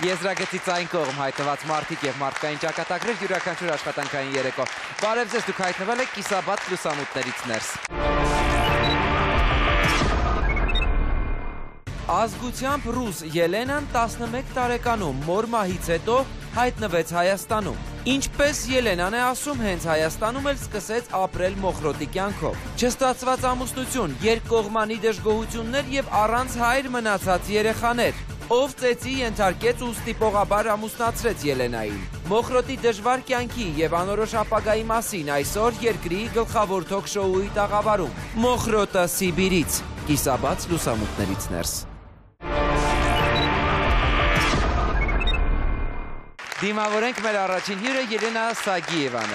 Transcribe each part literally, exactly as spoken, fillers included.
Եզրագծից այն կողմ հայտնված մարդիկ և մարդկային ճակատագրեր յուրաքանչյուր աշխատանքային երեկո։ Բարև ձեզ, դուք հայտնվել եք կիսաբաց լուսամուտներից ներս։ Ազգությամբ ռուս Ելենան տասնմեկ տարեկանում մոր մահից հետո հայտնվեց Հայաստանում։ Ինչպես Ելենան է ասում, հենց Հայաստանում էլ սկսեց ապրել մոխրոտի կյանքով։ Չստացված ամուսնություն, երկկողմանի դժգոհություններ և առանց հայր մնացած երեխաներ։ Ով ծեծի ենթարկեց ու ստիպողաբար ամուսնացրեց Ելենային։ Մոխրոտի դժվար կյանքի և անորոշ ապագայի մասին այսօր երկրի գլխավոր թոք-շոուի տաղավարում։ Մոխրոտը Սիբիրից, կիսաբաց լուսամուտներից ներս։ Դիմավորենք մեր առաջին հյուրը Ելենա Սագիևան է։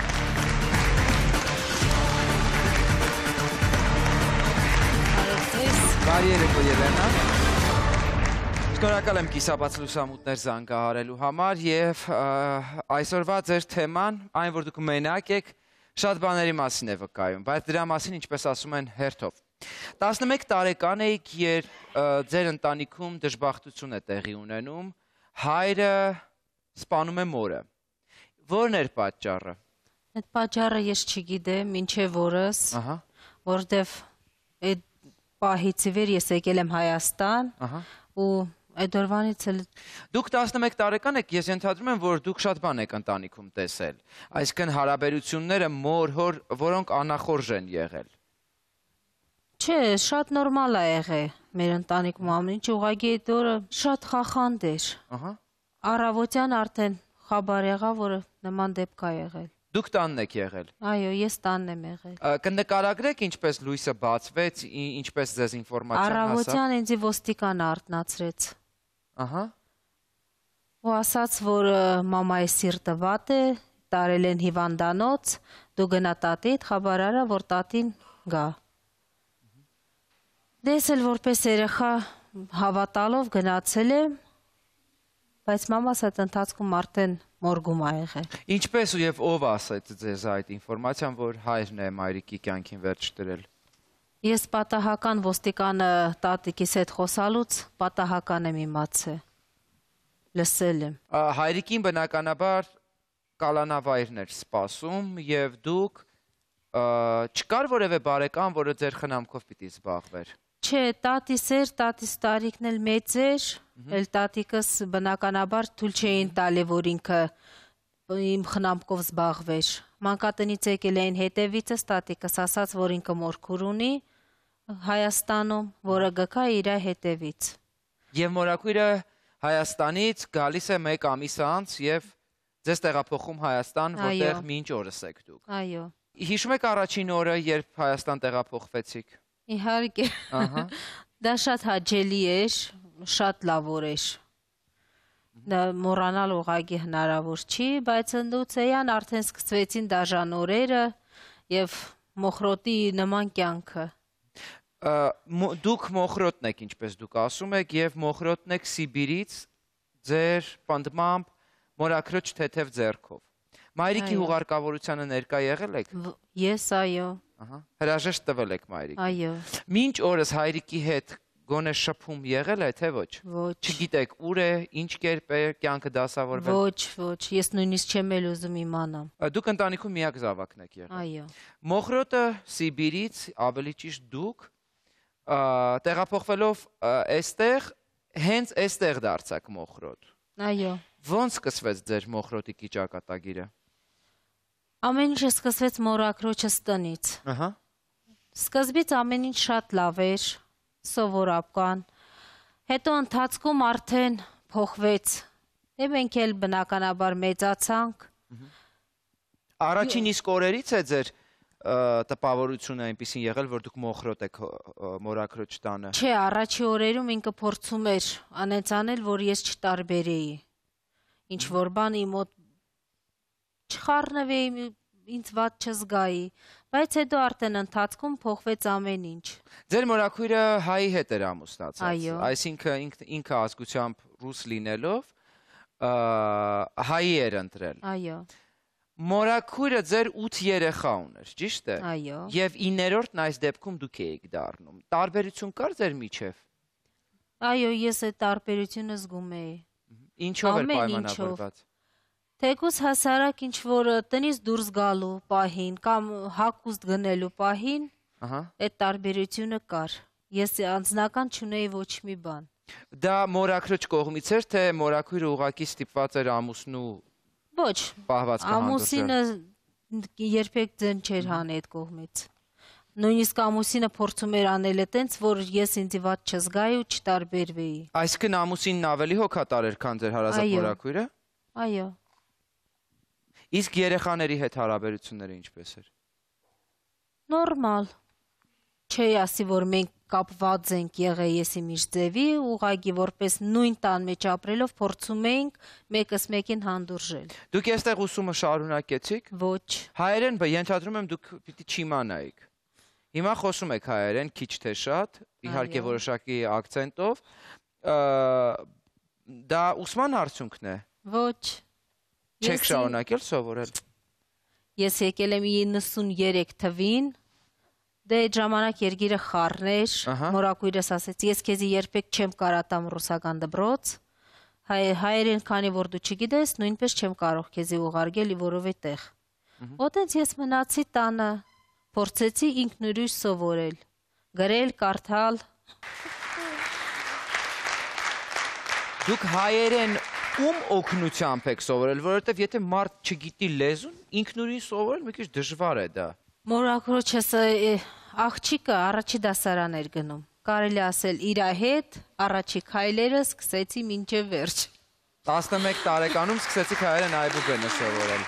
Բարի երեկո Ելենա։ Շնորհակալ եմ կիսաբաց լուսամուտներ զանգահարելու համար և այսօրվա ձեր թեման, այն որ դուք մենակ եք, շատ բաների մասին է վկայում, բայց դրա մասին, ինչպես ասում են, հերթով։ տասնմեկ տարեկան էիք, երբ ձեր ընտանիքում դժբախտություն է տեղի ունենում, հայրը սպանում է մորը։ Որն էր պատճառը։ Այդ պատճառը ես չգիտեմ, մինչև օրս, որտև այդ պահից ի վեր ես եկել եմ Հայաստան ու այդ օրվանից էլ։ Դուք տասնմեկ տարեկան եք, ես ենթադրում եմ, որ դուք շատ բան եք ընտանիքում տեսել, այսինքն հարաբերությունները մոր-հոր, որոնք անախորժ են եղել։ Չէ, շատ նորմալ է եղել մեր ընտանիքում ամեն ինչ, ուղղակի այդ օրը շատ խախանդ էր։ Առավոտյան արդեն խաբար եղավ, որը նման դեպք է եղել։ Դուք տանն եք եղել։ Այո, ես տանն եմ եղել։ Կնկարագրեք ինչպես լույսը բացվեց, ինչպես ձեզ ինֆորմացիան հասավ։ Առավոտյան ինձ ոստիկանը արթնացրեց։ Ահա։ Ու ասաց, որ մամայի սիրտը վատ է, տարել են հիվանդանոց, դու գնա տատիդ, խաբար արա, որ տատին գա։ Դες էլ որպես երեխա հավատալով գնացել եմ, բայց մամաս այդ ընթացքում արդեն մորգում ա եղել։ Ինչպես ու և ով ասեց ձեզ այդ ինֆորմացիան, որ հայրն է մայրիկի կյանքին վերջ դրել։ Ես պատահական ոստիկանը տատիկիս հետ խոսալուց պատահական եմ իմացել, լսել եմ։ Հայրիկին բնականաբար կալանավայրն էր սպասում և դուք չկար որևէ բարեկամ, որը ձեր խնամքով պիտի զբաղվեր։ Չէ, տատիս էր, տատիս տարիքն էլ մեծ էր, էլ տատիկս բնականաբար թույլ չէին տալի, որ ինքը իմ խնամքով զբաղվեր։ Մանկատնից եկել էին հետևիցս, տատիկս ասաց, որ ինքը մորքուր ունի Հայաստանում, որը գկա իր հետևից։ Եվ մորաքույրը Հայաստանից գալիս է մեկ ամիս անց և ձեզ տեղափոխում Հայաստան, որտեղ մինչ օրս եք դուք։ Այո։ Հիշում եք առաջին օրը, երբ Հայաստան տեղափոխվեցիք։ Իհարկե, դա շատ հաճելի էր, շատ լավ օր էր։ Դա մոռանալ ուղղակի հնարավոր չի, բայց ընդուծեյան արդեն սկսվեցին դաժան օրերը և մոխրոտի նման կյանքը։ Դուք մոխրոտն եք, ինչպես դուք ասում եք, և մոխրոտն եք Սիբիրից ձեր պնդմամբ մորաքրոջ թեթև ձեռքով։ Մայրիկի հուղարկավորությանը ներկա եղել եք։ Ես, այո։ Հրաժեշտ տվել եք մայրիկի։ Այո։ Մինչ օրս հայրիկի հետ գոնե շփում եղել է, թե ոչ։ Ոչ։ Չգիտեք ուր է, ինչ կերպ է կյանքը դասավորվել։ Ոչ, ոչ, ես նույնիսկ չեմ էլ ուզում իմանամ։ Դուք ընտանիքում միակ զավակն եք եղել։ Այո։ Մոխրոտը Սիբիրից, ավելի ճիշտ դուք, տեղափոխվելով այստեղ, հենց այստեղ դարձաք մոխրոտ։ Այո։ Ոնց սկսվեց ձեր մոխրոտիկի ճակատագիրը։ Ամեն ինչը սկսվեց մորաքրոջս տնից։ Սկզբից ամեն ինչ շատ լավ էր, սովորական, հետո ընթացքում արդեն փոխվեց, և մենք էլ բնականաբար մեծացանք։ Առաջին իսկ օրերից է ձեր տպավորությունը այնպիսին եղել, որ դուք մոխրոտ եք մորաքրոջ տանը։ Չէ, առաջի օրերում ինքը փորձում էր անեցանել, որ ես չտարբերեի, ինչ որ բան իմ մոտ չխառնվեի, ինձ վատ չզգայի, բայց հետո արդեն ընթացքում փոխվեց ամեն ինչ։ Ձեր մորաքույրը հայի հետ էր ամուսնացած, Այո։ այսինքն ինքը ազգությամբ ռուս լինելով հայի էր ընտրել։ Այո։ Մորաքույրը ձեր ութ երեխա ուներ, ճիշտ է։ Այո։ Եվ իններորդն այս դեպքում դուք էիք դառնում։ Տարբերություն կար ձեր միջև։ Այո, ես այդ տարբերությունը զգում էի։ Ինչով էր ամեն պայմանավորված։ Թեկուզ հասարակ ինչ որ տնից դուրս գալու պահին կամ հագուստ գնելու պահին, Ահա։ այդ տարբերությունը կար։ Ես անձնական չունեի ոչ մի բան։ Դա մորաքրոջ կողմից էր, թե մորաքույրը ուղղակի ստիպված էր ամուսնու Ոչ, պահվածքը հանդուրժել։ ամուսինը երբեք ձեն չէր հանի այդ կողմից։ Նույնիսկ ամուսինը փորձում էր անել է տենց, որ ես ինձ վատ չզգայի ու չտարբերվեի։ Այսինքն ամուսինն ավելի հոգատար էր, քան ձեր հարազատ Այո։ մորաքույրը։ Այո, Իսկ երեխաների հետ հարաբերությունները ինչպես էր։ նորմալ։ Չի ասի, որ մենք կապված ենք եղել եսի միշտ ձևի, ուղղակի որպես նույն տան մեջ ապրելով փորձում էինք մեկս մեկին հանդուրժել։ Դուք այստեղ ուսումը շարունակեցիք։ Ոչ, Հայերեն, բայց ենթադրում եմ դուք պիտի չիմանայիք։ Հիմա խոսում եք հայերեն, քիչ թե շատ, իհարկե Այո։ որոշակի ակցենտով։ Ա, Դա ուսման արդյունքն է։ ոչ։ Չեք Ես- շարունակել սովորել։ Ես եկել եմ իննսուններեք թվին, դե այդ ժամանակ երգիրը խառն էր, Ահա։ մորակույրս ասեց, ես քեզի երբեք չեմ կարող տամ ռուսական դպրոց, հայ, հայերեն քանի որ դու չգիտես, նույնպես չեմ կարող քեզի ուղարկել որևէ տեղ։ Ոտենց ես մնացի տանը, փորձեցի ինքնուրույն սովորել, գրել, կարդալ, Դուք հայերեն ում օգնությամբ եք սովորել, որովհետև եթե մարդ չգիտի լեզուն, ինքնուրույն սովորել մի քիչ դժվար է դա։ մորակրոջս է, աղջիկը առաջի դասարան էր գնում, կարելի ասել իրա հետ, առաջի քայլերը սկսեցի մինչև վերջ։ տասնմեկ տարեկանում սկսեցիք հայերեն այբուբենը սովորել։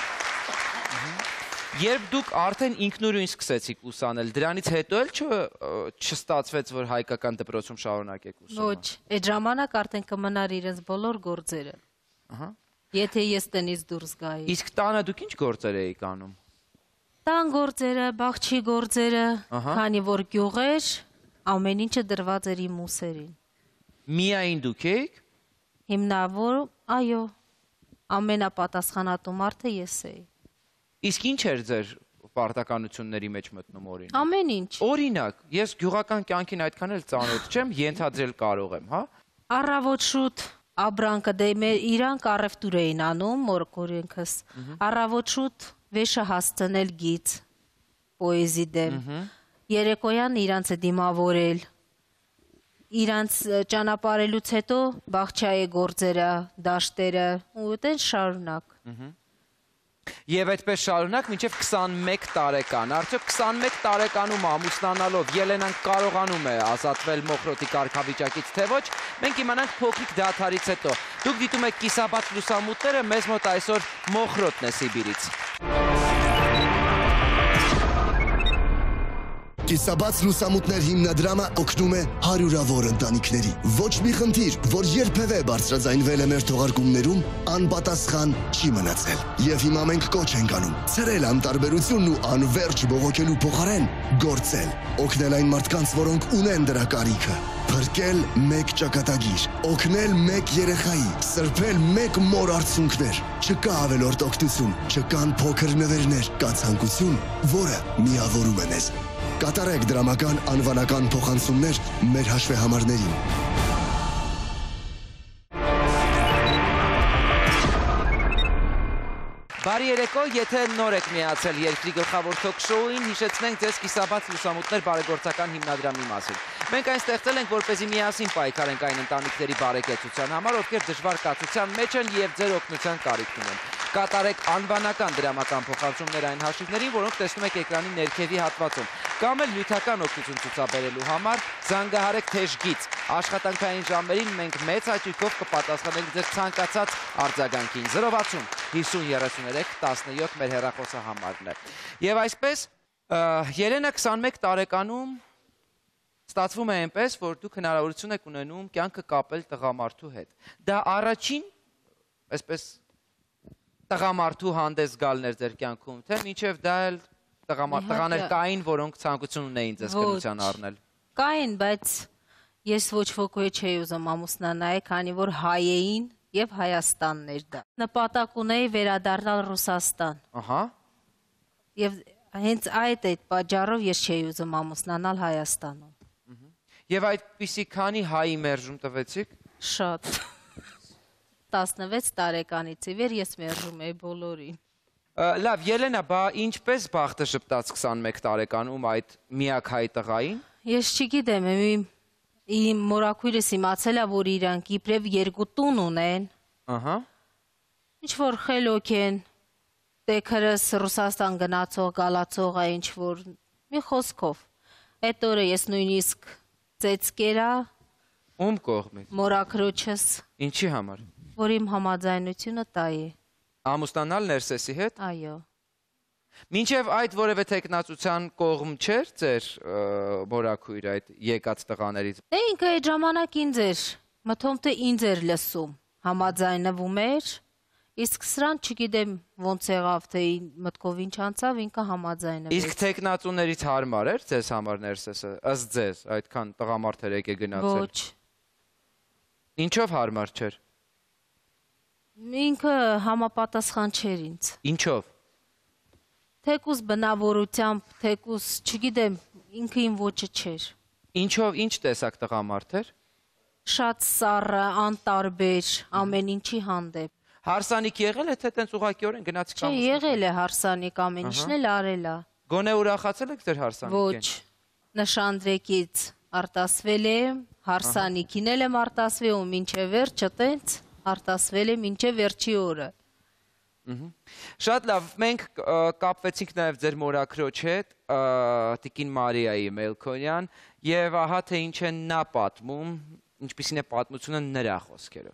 Երբ դուք արդեն ինքնուրույն սկսեցիք ուսանել, դրանից հետո էլ չէ չստացվեց, որ հայկական դպրոցում շարունակեք ուսումը։ Ոչ, այդ ժամանակ արդեն կմնար իրենց բոլոր գործերը։ Ահա։ Եթե ես տնից դուրս գայի։ Իսկ տանը դուք ինչ գործեր էիք անում։ Տան գործերը, բաղչի գործերը, Ահա։ քանի որ գյուղեր, ամեն ինչը դրված էր իմ ուսերին։ Միայն դուք էիք։ Հիմնավոր, այո, ամենապատասխանատու մարդը ես էի։ Իսկ ինչ էր ձեր պարտականությունների մեջ մտնում օրինակ։ Ամեն ինչ։ Օրինակ, ես գյուղական կյանքին այդքան էլ ծանոթ չեմ, ենթադրել կարող եմ, հա։ Առավոտ շուտ Աբրանքը դե մեր իրանք առևտուր էին անում, մորկորենքս։ Առավոտ շուտ վեշը հասցնել գից, պոեզի դեմ։ Երեկոյան իրանց է դիմավորել։ Իրանց ճանապարհելուց հետո բաղչայի գործերը, դաշտերը, ու այդեն շարունակ։ Եվ այդպես շարունակ մինչև քսանմեկ տարեկան։ Արդյոք քսանմեկ տարեկանում ամուսնանալով Ելենան կարողանում է ազատվել մոխրոտի կարգավիճակից, թե ոչ, մենք իմանանք փոքրիկ դադարից հետո։ Դուք դիտում եք կիսաբաց լուսամուտները, մեզ մոտ այսօր մոխրոտն է Սիբիրից։ Կիսաբաց լուսամուտներ հիմնադրամը օգնում է հարյուրավոր ընտանիքների։ Ոչ մի խնդիր, որ երբևէ բարձրաձայնվել է մեր թողարկումներում, անպատասխան չի մնացել։ Եվ հիմա մենք կոչ ենք անում ցրել անտարբերությունն ու անverջ բողոքելու փոխարեն գործել, օգնել այն մարդկանց, որոնք ունեն դրա կարիքը, փրկել մեկ ճակատագիր, օգնել մեկ երեխայի, սրբել մեկ մոր արցունքներ։ Չկա ավելորդ օգնություն, չկան փոքր նվերներ, կա ցանկություն, որը միավորում է մեզ։ Կատարեք դրամական անվանական փոխանցումներ մեր հաշվեհամարներին։ Բարի երեկո, եթե նոր եք միացել երկրի գլխավոր թոք-շոուին, հիշեցնենք ձեզ կիսաբաց լուսամուտներ բարեգործական հիմնադրամի մասին։ Մենք այն ստեղծել ենք, որպեսզի միասին պայքարենք այն ընտանիքների բարեկեցության համար, ովքեր դժվար կացության մեջ են եւ ձեր օգնության կարիք ունեն։ Կատարեք անվանական դրամական փոխանցումներ այն հաշիվներին, որոնք տեսնում եք էկրանի ներքևի հատվածում, կամ էլ նյութական օգնություն ցուցաբերելու համար զանգահարեք թեժգից։ Աշխատանքային ժամերին մենք մեծ հաճույքով կպատասխանենք ձեր ցանկացած արձագանքին։ զրո վաթսուն հիսուն երեսուներեք տասնյոթ մեր հեռախոսահամարն է։ Եվ այսպես Ելենա քսանմեկ տարեկանում ստացվում է այնպես, որ դուք հնարավորություն եք ունենում կյանքը կապել տղամարդու հետ։ Դա առաջին, այսպես տղամարդու հանդես գալն էր ձեր կյանքում, թե մինչև դա էլ տղաներ կային, որոնք ցանկություն ունեին ձեզ կնության առնել։ Կային, բայց ես ոչ ոքի չէի ուզում ամուսնանալ, քանի որ հայ էին եւ Հայաստանն էր դա։ Նպատակ ունեի վերադառնալ Ռուսաստան։ Ահա։ Եվ հենց այդ այդ պատճառով ես չէի ուզում ամուսնանալ Հայաստանում։ Եվ այդպիսի քանի հայի մերժում տվեցիք։ Շատ։ տասնվեց տարեկանից ի վեր ես մերժում էի բոլորին։ Լավ, Ելենա, բա ինչպես բախտը շպտաց քսանմեկ տարեկանում այդ միակ հայ տղային։ Ես չգիտեմ, իմ մորաքույրս իմացել է, որ իրանք իբրև երկու տուն ունեն։ Ահա։ Ինչ որ խելոք են, տեքրս Ռուսաստան գնացող, գալացող է ինչ որ մի խոսքով։ Այդ օրը ես նույնիսկ ծեծկերա Ում կողմից։ Մորաքրոջս։ Ինչի համար։ Որ իմ համաձայնությունը տայի։ Ամուսնանալ Ներսեսի հետ։ Այո։ Մինչև այդ որևէ տեխնացության կողմ չէր ձեր մորաքույրը այդ եկած տղաներից։ Դե ինքը այդ ժամանակ ինձ էր, մտքում թե ինձ էր լսում, համաձայնվում էր, իսկ սրան չգիտեմ ոնց եղավ, թե մտքով ինչ անցավ, ինքը համաձայնվեց։ Իսկ տեխնացուներից հարմար էր ձեզ համար Ներսեսը, ըստ ձեզ, այդքան տղամարդեր եկե գնացել։ Ոչ։ Ինչով հարմար չէր։ Ինքը համապատասխան չէր ինձ։ Ինչով։ Թեկուզ բնավորությամբ, թեկուզ, չգիտեմ, ինքը իմ ոճը չէր։ Ինչով, ինչ տեսակ տղամարդ էր։ Շատ սառը, անտարբեր, ամեն ինչի հանդեպ։ Հարսանիք եղել է, թե տենց ուղղակիորեն գնացիք ամուսնու։ Չէ, եղել է հարսանիք, ամեն ինչն էլ արել է։ Գոնե ուրախացել եք ձեր հարսանիքին։ Ոչ, նշանդրեկից արտասվել եմ, հարսանիքին էլ եմ արտասվել ու մինչև վերջը տենց արտասվել եմ մինչև վերջի օրը։ Շատ լավ, մենք կապվեցինք նաև ձեր մորաքրոջ հետ, տիկին Մարիայի Մելքոնյան, եւ ահա թե ինչ է նա պատմում, ինչպիսին է պատմությունը նրա խոսքերով։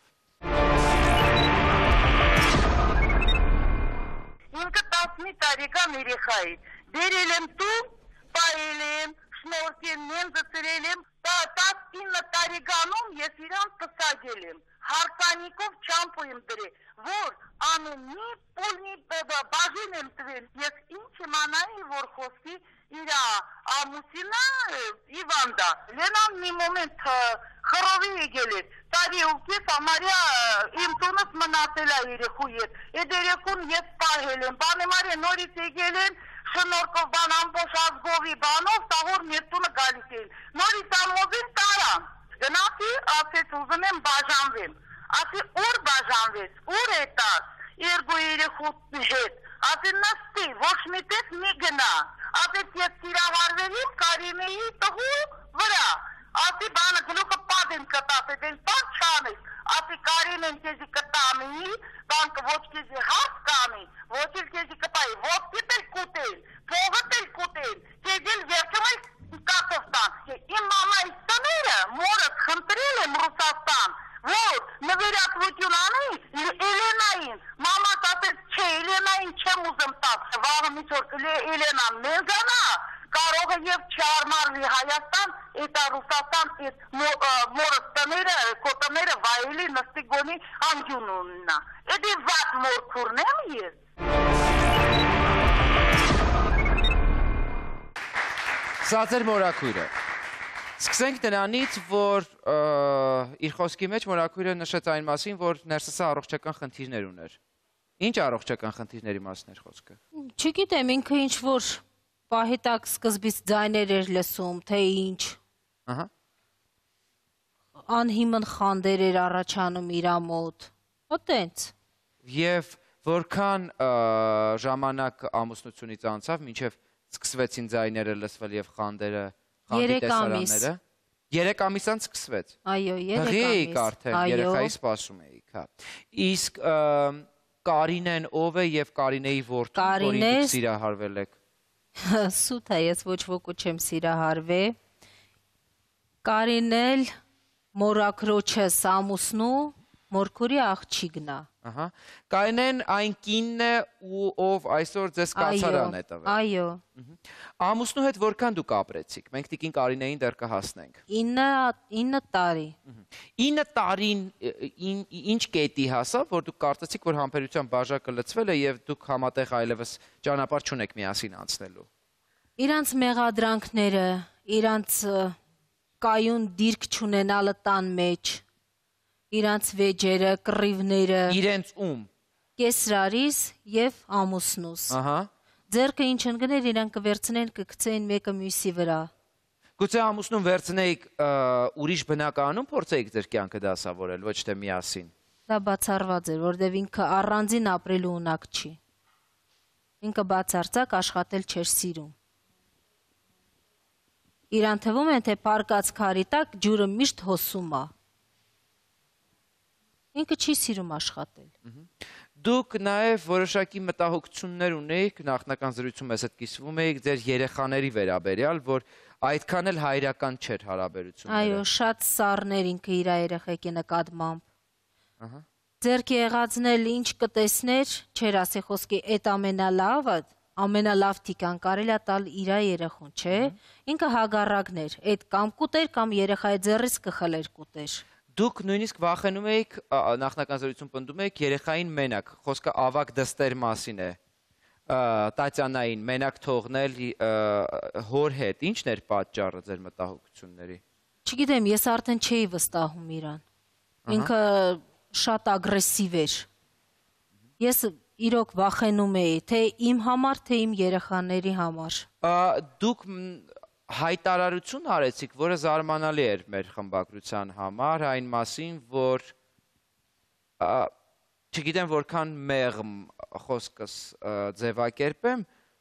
Ինքը տասնի տարեկան երեխայի, բերել եմ տուն, պահել եմ, շնորհքել եմ, ծծրել եմ, տասնինը տարեկանում ես իրան կսագել եմ, հարսանիքով չամփու եմ դրել, որ ամեն մի պոլնի բաժին եմ տվել, ես ինչ իմանայի, որ խոսքի իր ամուսինը Իվանդա, Լենան մի մոմենտ խռովի եկել էր, տարի ու կես ամարյա իմ տունս մնացել է երեխու հետ, այդ երեխուն ես պահել եմ, բանեմարի նորից եկել են, շնորհքով բան ամբողջ ազգովի բանով, տաղոր մեր տունը գալիս էին, նորից ամոզին տարան, գնացի, ասեց ուզում եմ բաժանվեմ, ասի ուր բաժանվեց, ուր է տաս, երկու երեխու հետ, ասի նստի, ոչ մի տես մի գնա, ասեց ես սիրահարվելիմ Կարինեի տղու վրա, ասի բանը գլուխը պատ եմ կտասել, դեն պատ չանես, ասի Կարինեն կեզի կտամի, բանկը ոչ կեզի հաս կամի, ոչ էլ կեզի կպայի, ոսկիտ էլ կուտել, փողըտ էլ կուտել, կեզի էլ վերջում էլ կատովտան, իմ մամայի սները մորս խնդրել եմ Ռուսաստան, որ նվերատվություն անի Էլենային, մամաս ասեց չէ, Էլենային չեմ ուզում տաս, վաղը միջոր Էլենան մեզանա, կարող է և չարմարվի Հայաստան, էտա Ռուսաստան, էտ մորս տները, կոտները վայելի նստի գոնի անջուն ուննա, էդի վատ մորքուրն եմ ես։ Սա ձեր մորաքույրը։ Սկսենք նրանից, որ իր խոսքի մեջ մորաքույրը նշեց այն մասին, որ Ներսեսը առողջական խնդիրներ ուներ։ Ինչ առողջական խնդիրների մասն էր խոսքը։ Չգիտեմ, ինքը ինչ որ պահիտակ սկզբից ձայներ էր լսում, թե ինչ։ Ահա։ Անհիմն խանդեր էր առաջանում իր մոտ։ Այտենց։ Եվ որքան ժամանակ ամուսնությունից անցավ, մինչև սկսվեցին ձայները լսվել եւ խանդերը Երեք ամիս։ Երեք ամիս անց սկսվեց։ Այո, երեք ամիս։ Հղի էիք արդեն, երեխայի սպասում էիք, հա։ Իսկ Կարինեն ով է եւ Կարինեի որդին, որին դուք սիրահարվել եք։ Սուտ է, ես ոչ ոքի չեմ սիրահարվել։ Կարինել մորաքրոջս ամուսնու մորքուրի աղջիկն է։ Ահա։ Կարինեն այն կինն է, ով այսօր ձեզ կացարան է տվել։ Այո։ Ամուսնու հետ որքան դուք ապրեցիք։ Մենք տիկին Կարինեին դեռ կհասնենք։ ինը տարի։ ինը տարին ինչ կետի հասավ, որ դուք կարծեցիք, որ համբերության բաժակը լցվել է եւ դուք համատեղ այլևս ճանապարհ չունեք միասին անցնելու։ Իրանց մեղադրանքները, իրանց կայուն դիրք չունենալը տան մեջ, իրանց վեճերը, կռիվները։ Իրենց ում։ Կեսրարիս եւ ամուսնուս։ Ահա։ Ձերքը ինչ ընկներ, իրան կվերցնեն, կգցեն մեկը մյուսի վրա։ Գուցե ամուսնուն վերցնեիք ուրիշ բնականում փորձեիք ձեր կյանքը դասավորել, ոչ թե միասին։ Դա բացառված էր, որտեղ ինքը առանձին ապրելու ունակ չի։ Ինքը բացարձակ աշխատել չէր սիրում։ Իրան թվում է, թե պարկած քարի տակ ջուրը միշտ հոսում է։ Ինքը չի սիրում աշխատել։ Դուք նաև որոշակի մտահոգություններ ունեիք, նախնական զրույցում ես այդ կիսվում էիք ձեր երեխաների վերաբերյալ, որ այդքան էլ հայրական չէր հարաբերությունները։ Այո, շատ սառներ ինքը իր երեխեքի նկատմամբ։ Ձերք եղածն էլ ինչ կտեսներ, չեր ասի խոսքի այդ ամենալավը, ամենալավ թիկան կարելի է տալ իր երեխուն, չէ։ Ինքը հագարակն էր, այդ կամ կուտեր, կամ երեխայի ձեռից կխլեր կուտեր։ Դուք նույնիսկ վախենում էիք, նախնական զրույցում պնդում էիք երեխային մենակ, խոսքը ավագ դստեր մասին է, Տատյանային մենակ թողնել հոր հետ, ի՞նչն էր պատճառը ձեր մտահոգությունների։ Չգիտեմ, ես արդեն չէի վստահում իրան։ Ինքը շատ ագրեսիվ էր։ Ես իրոք վախենում էի, թե իմ համար, թե իմ երեխաների համար։ Դուք հայտարարություն արեցիք, որը զարմանալի էր մեր խմբագրության համար, այն մասին, որ չգիտեմ որքան մեղմ խոսքս ձևակերպեմ,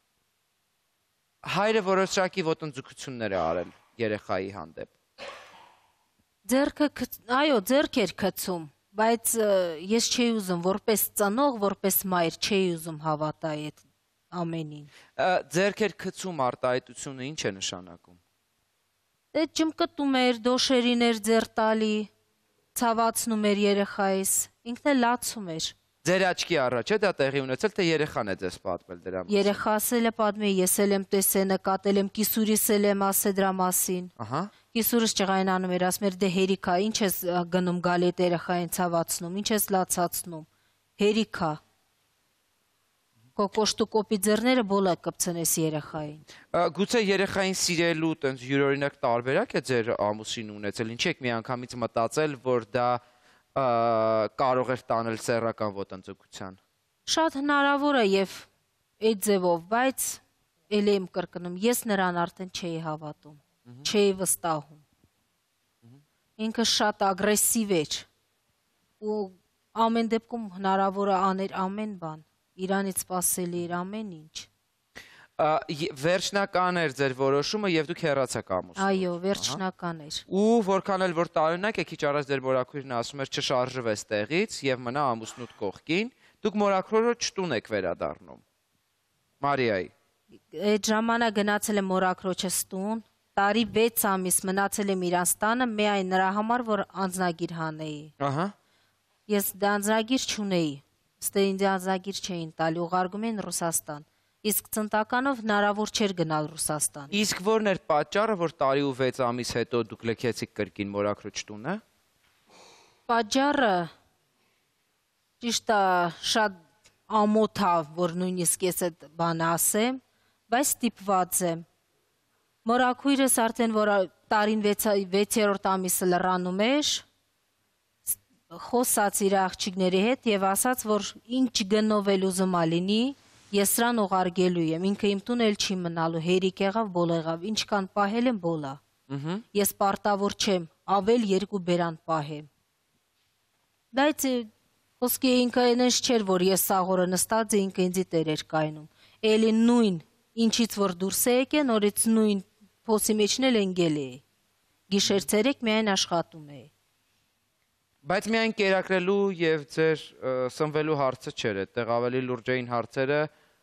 հայրը որոշակի ոտնձգություններ է արել երեխայի հանդեպ։ Ձերքը, այո, ձերք էր գցում, բայց ես չէի ուզում, որպես ծնող, որպես մայր, չէի ուզում հավատալ այդ ամենին։ Ձերք էր գցում արտահայտությունը ինչ է նշանակում։ Դե ջմկտում էր, դոշերին էր ձեռ տալի, ցավացնում էր երեխայիս, ինքն էլ լացում էր։ Ձեր աչքի առաջ է դա տեղի ունեցել, թե երեխան է ձեզ պատմել դրա մասին։ Երեխաս էլ է պատմել, ես էլ եմ տեսել, նկատել եմ, կիսուրիս էլ եմ ասել դրա մասին։ Կիսուրս ջղայնանում էր, ասում էր դե հերիքա, ինչ ես գնում գալի այդ երեխային ցավացնում, ինչ ես լացացնում։ Հերիքա։ Քո կոշտուկոպի ձեռները բոլը կպցնես երեխային։ Գուցե երեխային սիրելու տենց յուրօրինակ տարբերակ է ձեր ամուսին ունեցել, ինչ եք միանգամից մտածել, որ դա կարող էր տանել սեռական ոտնձգության։ Շատ հնարավոր է եւ այդ ձևով, բայց ելի եմ կրկնում, ես նրան արդեն չէի հավատում, չէի վստահում։ Ինքը շատ ագրեսիվ էր ու ամեն դեպքում հնարավոր է աներ ամեն բան, իրանից սպասելի էր ամեն ինչ։ Վերջնական էր ձեր որոշումը եւ դուք հեռացաք ամուսնուց։ Այո, վերջնական էր։ Ու որքան էլ որ տարօրինակ է, քիչ առաջ ձեր մորաքույրն ասում էր չշարժվես տեղից եւ մնա ամուսնուդ կողքին, դուք մորաքրոջ տուն եք վերադառնում։ Մարիայի։ Այդ ժամանակ գնացել եմ մորաքրոջս տուն, տարի վեց ամիս մնացել եմ իրանց տանը, միայն նրա համար, որ անձնագիր հանեի։ Ահա։ Ես դա անձնագիր չունեի, ստե ինձ անձնագիր չէին տալի, ուղարկում էին Ռուսաստան։ Իսկ ծնտականով հնարավոր չէր գնալ Ռուսաստան։ Իսկ որն էր պատճառը, որ տարի ու վեց ամիս հետո դուք լքեցիք կրկին մորաքրոջ տունը։ Պատճառը ճիշտ է, շատ ամոթ է, որ նույնիսկ ես այդ բանը ասեմ, բայց ստիպված եմ։ Մորաքույրս արդեն որ տարին վեցերորդ ամիսը լռանում էր, խոսաց իր աղջիկների հետ եւ ասաց, որ ինչ գնով էլ ուզում ա լինի, ես սրան ուղարկելու եմ, ինքը իմ տուն էլ չի մնալու, հերիք եղավ, բոլ եղավ, ինչքան պահել եմ, բոլա։ Ես պարտավոր չեմ, ավել երկու բերան պահեմ։ Բայց խոսքի ինքը այնպես չէր, որ ես սաղորը նստած է, ինքը ինձի տեր էր կայնում։ Էլի նույն, ինչից որ դուրս է եկե, նորից նույն փոսի մեջն էլ ընկել է։ Գիշեր ցերեկ միայն աշխատում է։ Բայց միայն կերակրելու եւ ձեր սնվելու հարցը չէր, այդտեղ ավելի լուրջ էին հարցերը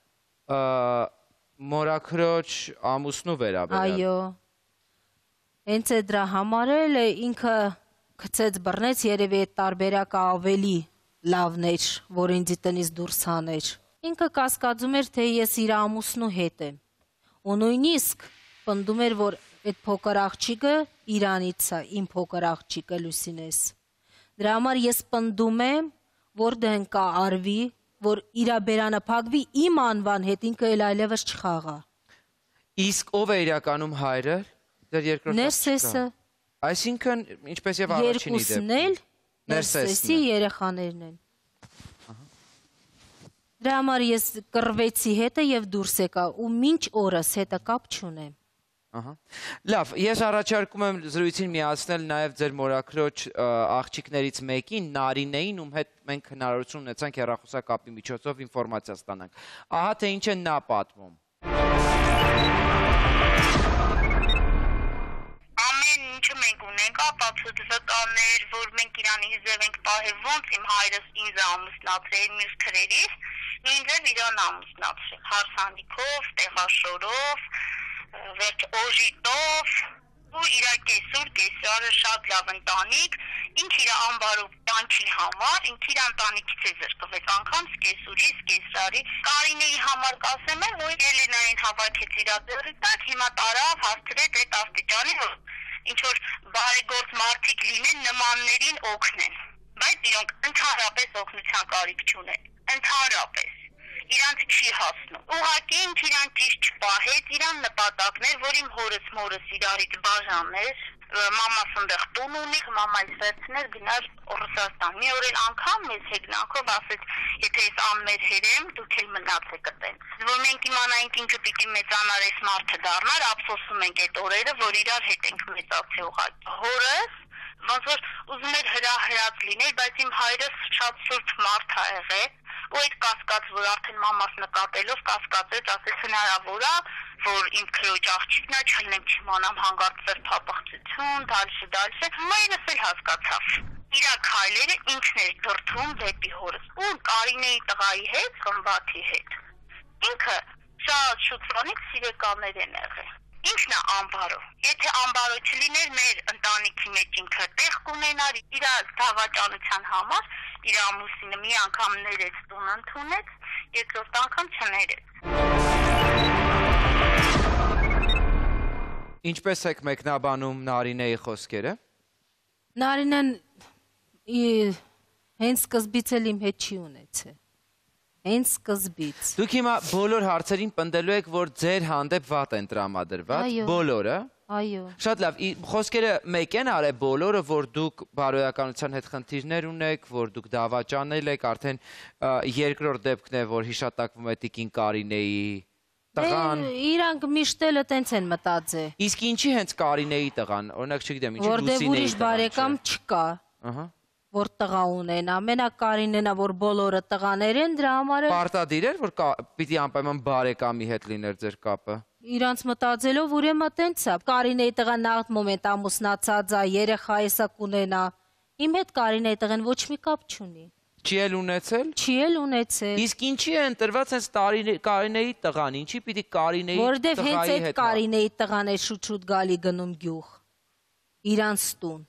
մորաքրոջ ամուսնու վերաբերյալ։ Այո։ Հենց է դրա համար էլ ինքը գցեց բռնեց, երևի այդ տարբերակը ավելի լավն էր, որ ինձ տնից դուրս հաներ։ Ինքը կասկածում էր, թե ես իր ամուսնու հետ եմ։ Ու նույնիսկ պնդում էր, որ այդ փոքր աղջիկը իրանից է, իմ փոքր աղջիկը Լուսինես։ Դրա համար ես պնդում եմ, որ դենկա արվի, որ իրա բերանը փակվի իմ անվան հետ, ինքը էլ այլևս չխաղա։ Իսկ ով է իրականում հայրը, ձեր երկրորդ Ներսեսը։ Այսինքն, ինչպես եւ առաջինի դեպքում։ Երկուսն էլ Ներսեսի երեխաներն են։ Դրա համար ես կռվեցի հետը եւ դուրս եկա ու մինչ օրս հետը կապ չունեմ։ Լավ, ես առաջարկում եմ զրույցին միացնել նաև ձեր մորաքրոջ աղջիկներից մեկին, Նարինեին, ում հետ մենք հնարավորություն ունեցանք հեռախոսակապի միջոցով ինֆորմացիա ստանանք։ Ահա թե ինչ է նա պատմում։ Ամեն ինչը մենք ունենք, ապացույցներ, որ մենք իրանի հիզև ենք պահել, ոնց իմ հայրս ինձ ամուսնացրել մյուս քրերից, ինձ էլ իրան ամուսնացրել, հարսանիքով, տեղաշորով, վերջ օժիտով, ու իրա կեսուր, կեսարը շատ լավ ընտանիք, ինք իրա ամբարով տանքի համար, ինք իրա ընտանիքից է զրկվեց, անգամ սկեսուրի, սկեսարի, Կարինեի համար կասեմ է, որ Ելենային հավաքեց իրա ձեռի տակ, հիմա տարավ հաստրեց այդ աստիճանի, որ ինչ-որ բարեգործ մարդիկ լինեն, նմաններին օգնեն, բայց իրոնք ընդհանրապես օգնության կարիք չունեն, ընդհանրապես, իրանց չի հասնում, ուղղակի ինք իրան ճիշտ չպահեց, իրան նպատակներ, որ իմ հորս մորս իրարից բաժաներ, մամաս ընդեղ տուն ունի, մամայից վերցներ գնար Ռուսաստան, մի օր էլ անգամ մեզ հեգնանքով ասեց, եթե ես անմեր հերեմ, դուք էլ մնացեք այտենց, որ մենք իմանայինք ինքը պիտի մեծանար այս մարդը դառնար, ափսոսում ենք այդ օրերը, որ իրար հետ ենք մեծացի ուղղակի, հորս ոնց որ ուզում էր հրահրած լինել, բայց իմ հայրս շատ սուրբ մարդ ա եղել, ու այդ կասկած, որ արդեն մամաս նկատելով կասկածեց, ասեց հնարավոր է, որ իմ քրոջ աղջիկն է, չլինեմ չիմանամ հանգարտ ծրփապղծություն, դալշը, դալշը, մայրս էլ հասկացավ։ Իրա քայլերը ինքն էր դրդում դեպի հորս, ու Կարինեի տղայի հետ, խմբաթի հետ։ Ինքը շատ շուտվանից սիրեկաններ են եղել։ Ինքն է ամբարով, եթե ամբարո չլիներ մեր ընտանիքի մեջ ինքը տեղ կունենար, իր դավաճանության համար, իր ամուսինը մի անգամ ներեց տուն ընդունեց, երկրորդ անգամ չներեց։ Ինչպես եք մեկնաբանում Նարինեի խոսքերը։ Նարինեն հենց սկզբից էլ իմ հետ չի ունեցել։ Հենց սկզբից։ Դուք հիմա բոլոր հարցերին պնդելու եք, որ ձեր հանդեպ վատ են տրամադրված, բոլորը։ Այո։ Շատ լավ, խոսքերը մեկ են արել բոլորը, որ դուք բարոյականության հետ խնդիրներ ունեք, որ դուք դավաճանել եք, արդեն երկրորդ դեպքն է, որ հիշատակվում է տիկին Կարինեի տղան։ Իրանք միշտ էլ տենց են մտածել։ Իսկ ինչի հենց Կարինեի տղան, օրինակ չգիտեմ, ինչի Լուսինեի տղան։ Որտեղ ուրիշ բարեկամ չկա։ Ահա։ Որ տղա ունենա, մենակ Կարինեն է, որ բոլորը տղաներ են, դրա համար է։ Պարտադիր էր, որ պիտի անպայման բարեկամի հետ լիներ ձեր կապը։ Իրանց մտածելով ուրեմն տենց է։ Կարինեի տղան նախ մոմենտ ամուսնացած է, երեխա էսա կունենա։ Իմ հետ Կարինեի տղան ոչ մի կապ չունի։ Չի էլ ունեցել։ Չի էլ ունեցել։ Իսկ ինչի է ընտրված հենց Կարինեի տղան, ինչի պիտի Կարինեի տղայի հետ։ Որտեվ հենց այդ Կարինեի տղան է շուտ-շուտ գալի գնում գյուղ։ Իրանց տուն։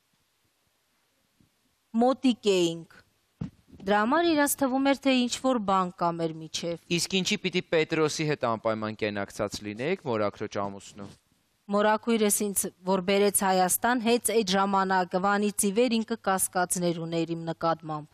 Մոտիկ էինք։ Դրա համար իրանց թվում էր, թե ինչ-որ բան կա մեր միջև։ Իսկ ինչի պիտի Պետրոսի հետ անպայման կենակցած լինեիք մորաքրոջ ամուսնու։ Մորաքույրս ինձ, որ բերեց Հայաստան, հենց այդ ժամանակ վանից ի վեր ինքը կասկածներ ուներ իմ նկատմամբ։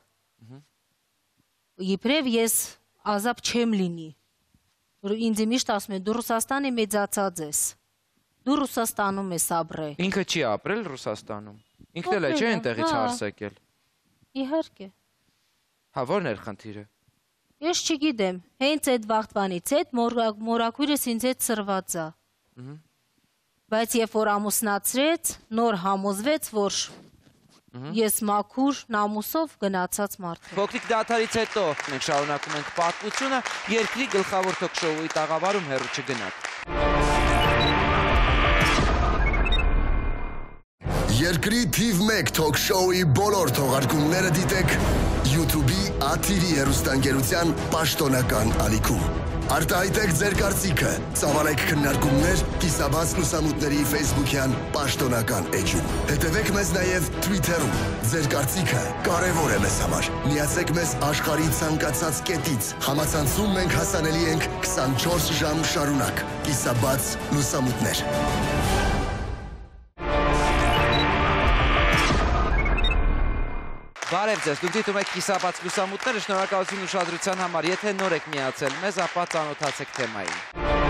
Իբրև ես ազապ չեմ լինի։ Ինձ միշտ ասում են, դու Ռուսաստանի մեծացած ես։ Դու Ռուսաստանում ես ապրել։ Ինքը չի ապրել Ռուսաստանում։ Ինքն էլ է չէ այնտեղից հարս եկել։ Իհարկե։ Հա, ո՞րն էր խնդիրը։ Ես չգիտեմ, հենց այդ վաղտվանից հետ մորաքույրս ինձ հետ սրված է։ Բայց երբ որ ամուսնացրեց, նոր համոզվեց, որ ես մաքուր նամուսով գնացած մարդ եմ։ Փոքրիկ դադարից հետո մենք շարունակում ենք պատմությունը, երկրի գլխավոր թոք-շոուի տաղավարում հեռու չգնաք։ Երկրի թիվ մեկ թոք-շոուի բոլոր թողարկումները դիտեք YouTube-ի ա թի վի հեռուստաընկերության պաշտոնական ալիքում։ Արտահայտեք ձեր կարծիքը, ծավալեք քննարկումներ կիսաբաց լուսամուտների Facebook-յան պաշտոնական էջում։ Հետևեք մեզ նաև Twitter-ում։ Ձեր կարծիքը կարևոր է մեզ համար։ Միացեք մեզ աշխարհի ցանկացած կետից։ Համացանցում մենք հասանելի ենք քսանչորս ժամ շարունակ։ Կիսաբաց լուսամուտներ։ Բարև ձեզ, դուք դիտում եք կիսաբաց լուսամուտները, շնորհակալություն ուշադրության համար, եթե նոր եք միացել մեզ, ապա ծանոթացեք թեմային։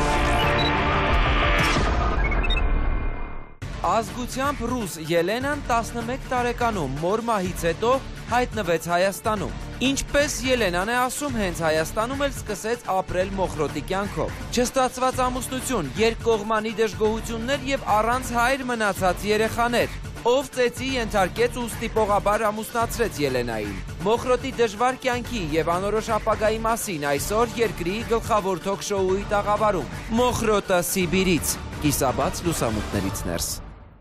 Ազգությամբ ռուս Ելենան տասնմեկ տարեկանում մոր մահից հետո հայտնվեց Հայաստանում։ Ինչպես Ելենան է ասում, հենց Հայաստանում էլ սկսեց ապրել մոխրոտի կյանքով։ Չստացված ամուսնություն, երկկողմանի դժգոհություններ եւ առանց հայր մնացած երեխաներ։ Ով ծեծի ենթարկեց ու ստիպողաբար ամուսնացրեց Ելենային։ Մոխրոտի դժվար կյանքի եւ անորոշ ապագայի մասին այսօր երկրի գլխավոր թոք-շոուի տաղավարում։ Մոխրոտը Սիբիրից, կիսաբաց լուսամուտներից ներս։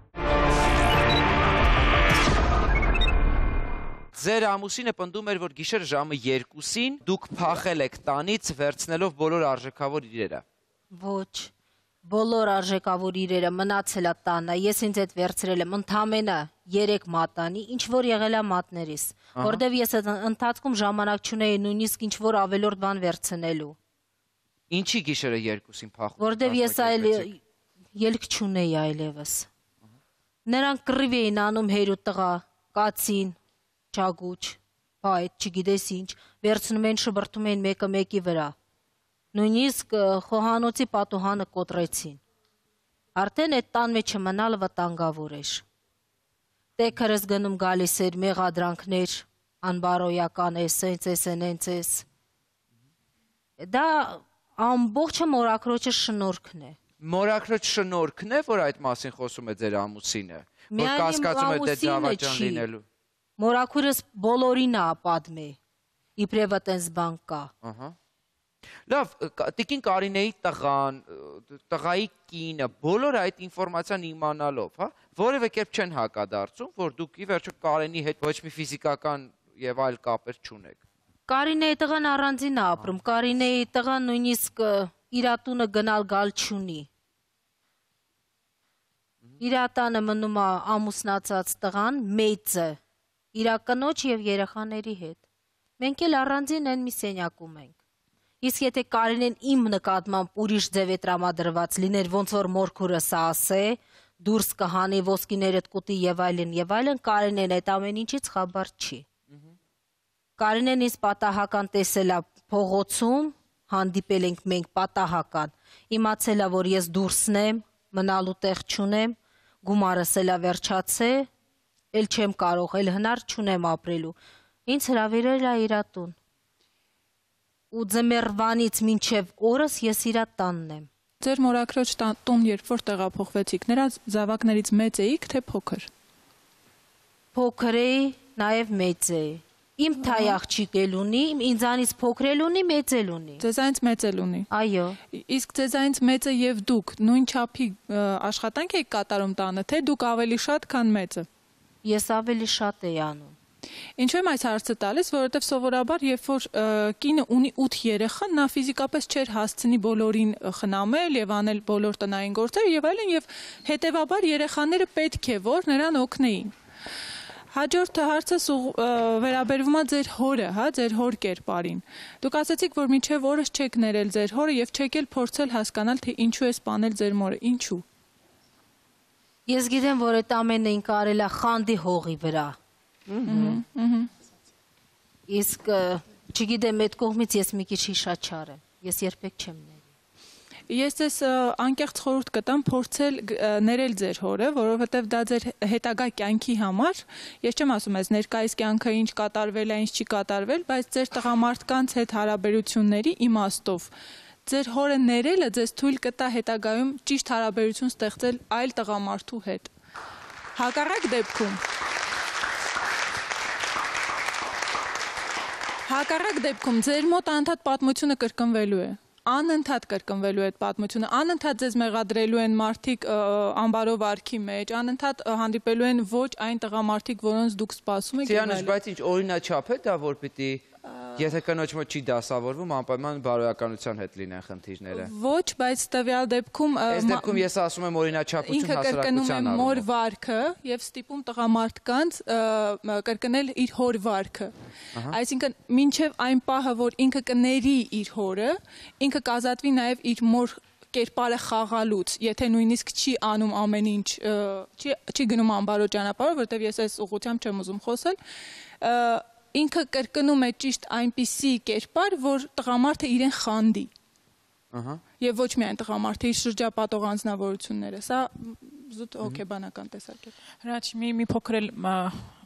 Ձեր ամուսինը պնդում էր, որ գիշեր ժամը երկուսին դուք փախել եք տանից վերցնելով բոլոր արժեքավոր իրերը։ Ոչ, բոլոր արժեքավոր իրերը մնացել է տանը, ես ինձ հետ վերցրել եմ ընդամենը երեք մատանի, ինչ որ եղել է մատներիս, որտեվ ես այդ ընթացքում ժամանակ չունեի նույնիսկ ինչ որ ավելորդ բան վերցնելու։ Ինչի գիշերը երկուսին փախում։ Որտեվ ես այլ ելք չունեի այլևս։ Նրանք կռիվ էին անում հերու տղա, կացին, չագուչ, այդ չգիտես ինչ, վերցնում են շբրտում են մեկը մեկի վրա, նույնիսկ խոհանոցի պատուհանը կոտրեցին, արդեն այդ տան մեջը մնալը վտանգավոր էր, տեքրս գնում գալիս էր մեղադրանքներ, անբարոյական ես, սենց ես, նենց ես, դա ամբողջը մորաքրոջը շնորհքն է։ Մորաքրոջ շնորհքն է, որ այդ մասին խոսում է ձեր ամուսինը, որ կասկածում է դե Ջավաջան լինելու։ Մորաքուրս բոլորին է պատմի, իբրև տենց բան կա։ Լավ, տիկին Կարինեի տղան, տղայի կինը, բոլոր այդ ինֆորմացիան իմանալով, որևէ կերպ չեն հակադարձում, որ դուք ի վերջո Կարենի հետ ոչ մի ֆիզիկական եւ այլ կապեր չունեք։ Կարինեի տղան առանձին է ապրում, Կարինեի տղան նույնիսկ իր տունը գնալ գալ չունի։ Իր տանը մնում է ամուսնացած տղան, մեծը, իր կնոջ եւ երեխաների հետ։ Մենք էլ առանձին են մի սենյակում ենք։ Իսկ եթե Կարինեն իմ նկատմամբ ուրիշ ձև է տրամադրված լիներ, ոնց որ մորքուրս ասե, դուրս կհանի ոսկիներդ կուտի եւ այլն եւ այլն, Կարինեն այդ ամեն ինչից խաբար չի։ Կարինեն ինձ պատահական տեսել է փողոցում, հանդիպել ենք մենք պատահական, իմացել է, որ ես դուրսն եմ, մնալու տեղ չունեմ, գումարս էլ է վերջացե, էլ չեմ կարող, էլ հնար չունեմ ապրելու, ինձ հրավիրել է իր տուն, ու ձմեռվանից մինչև օրս ես իր տանն եմ։ Ձեր մորաքրոջ տուն երբ որ տեղափոխվեցիք, նրա զավակներից մեծ էիք, թե փոքր։ Փոքր էի, նաև մեծ էի։ Իմ թայ աղջիկ էլ ունի, ինձանից փոքր էլ ունի, մեծ էլ ունի։ Ձեզանից մեծ էլ ունի։ Այո։ Իսկ ձեզանից մեծը եւ դուք նույն չափի աշխատանք եք կատարում տանը, թե դուք ավելի շատ, քան մեծը։ Ես ավելի շատ էի անում։ Ինչու եմ այս հարցը տալիս, որովհետև սովորաբար երբ որ կինը ունի ութ երեխա, նա ֆիզիկապես չէր հասցնի բոլորին խնամել եւ անել բոլոր տնային գործերը եւ այլն, եւ հետեւաբար երեխաները պետք է որ նրան օգնեին։ Հաջորդ հարցս վերաբերվում է ձեր հորը, հա, ձեր հոր կերպարին։ Դուք ասացիք, որ մինչև օրս չեք ներել ձեր հորը եւ չեք էլ փորձել հասկանալ, թե ինչու է սպանել ձեր մորը, ինչու։ Ես գիտեմ, որ այդ ամենը ինքը արել է խանդի հողի վրա։ Իսկ չգիտեմ, այդ կողմից ես մի քիչ հիշաչար եմ, ես երբեք չեմ ներել։ Ես ձեզ անկեղծ խորհուրդ կտամ փորձել ներել ձեր հորը, որովհետև դա ձեր հետագա կյանքի համար, ես չեմ ասում ես ներկայիս կյանքը ինչ կատարվել է, ինչ չի կատարվել, բայց ձեր տղամարդկանց հետ հարաբերությունների իմաստով ձեր հորը ներելը ձեզ թույլ կտա հետագայում ճիշտ հարաբերություն ստեղծել այլ տղամարդու հետ։ Հակառակ դեպքում Հակառակ դեպքում ձեր մոտ անընդհատ պատմությունը կրկնվելու է։ Անընդհատ կրկնվելու է այդ պատմությունը, անընդհատ ձեզ մեղադրելու են մարդիկ ամբարով արքի մեջ, անընդհատ հանդիպելու են ոչ այն տղամարդիկ, որոնց դուք սպասում եք։ Սիանուշ, բայց ինչ օրինաչափ է դա, որ պիտի եթե կնոջ մոտ չի դասավորվում, անպայման բարոյականության հետ լինեն խնդիրները։ Ոչ, բայց տվյալ դեպքում Այս դեպքում ես ասում եմ օրինաչափություն հասարակության առումով։ Ինքը կրկնում է մոր վարքը եւ ստիպում տղամարդկանց կրկնել իր հոր վարքը։ Այսինքն, մինչեւ այն պահը, որ ինքը կների իր հորը, ինքը կազատվի նաեւ իր մոր կերպարը խաղալուց, եթե նույնիսկ չի անում ամեն ինչ, չի չի գնում անբարո ճանապարհով, որովհետեւ ես այս ուղղությամբ չեմ ուզում խոսել, ինքը կրկնում է ճիշտ այնպիսի կերպար, որ տղամարդը իրեն խանդի։ Ահա։ Եվ ոչ միայն տղամարդը, իր շրջապատող անձնավորությունները, սա զուտ հոգեբանական տեսակ է։ Հրաչ, մի մի փոքր էլ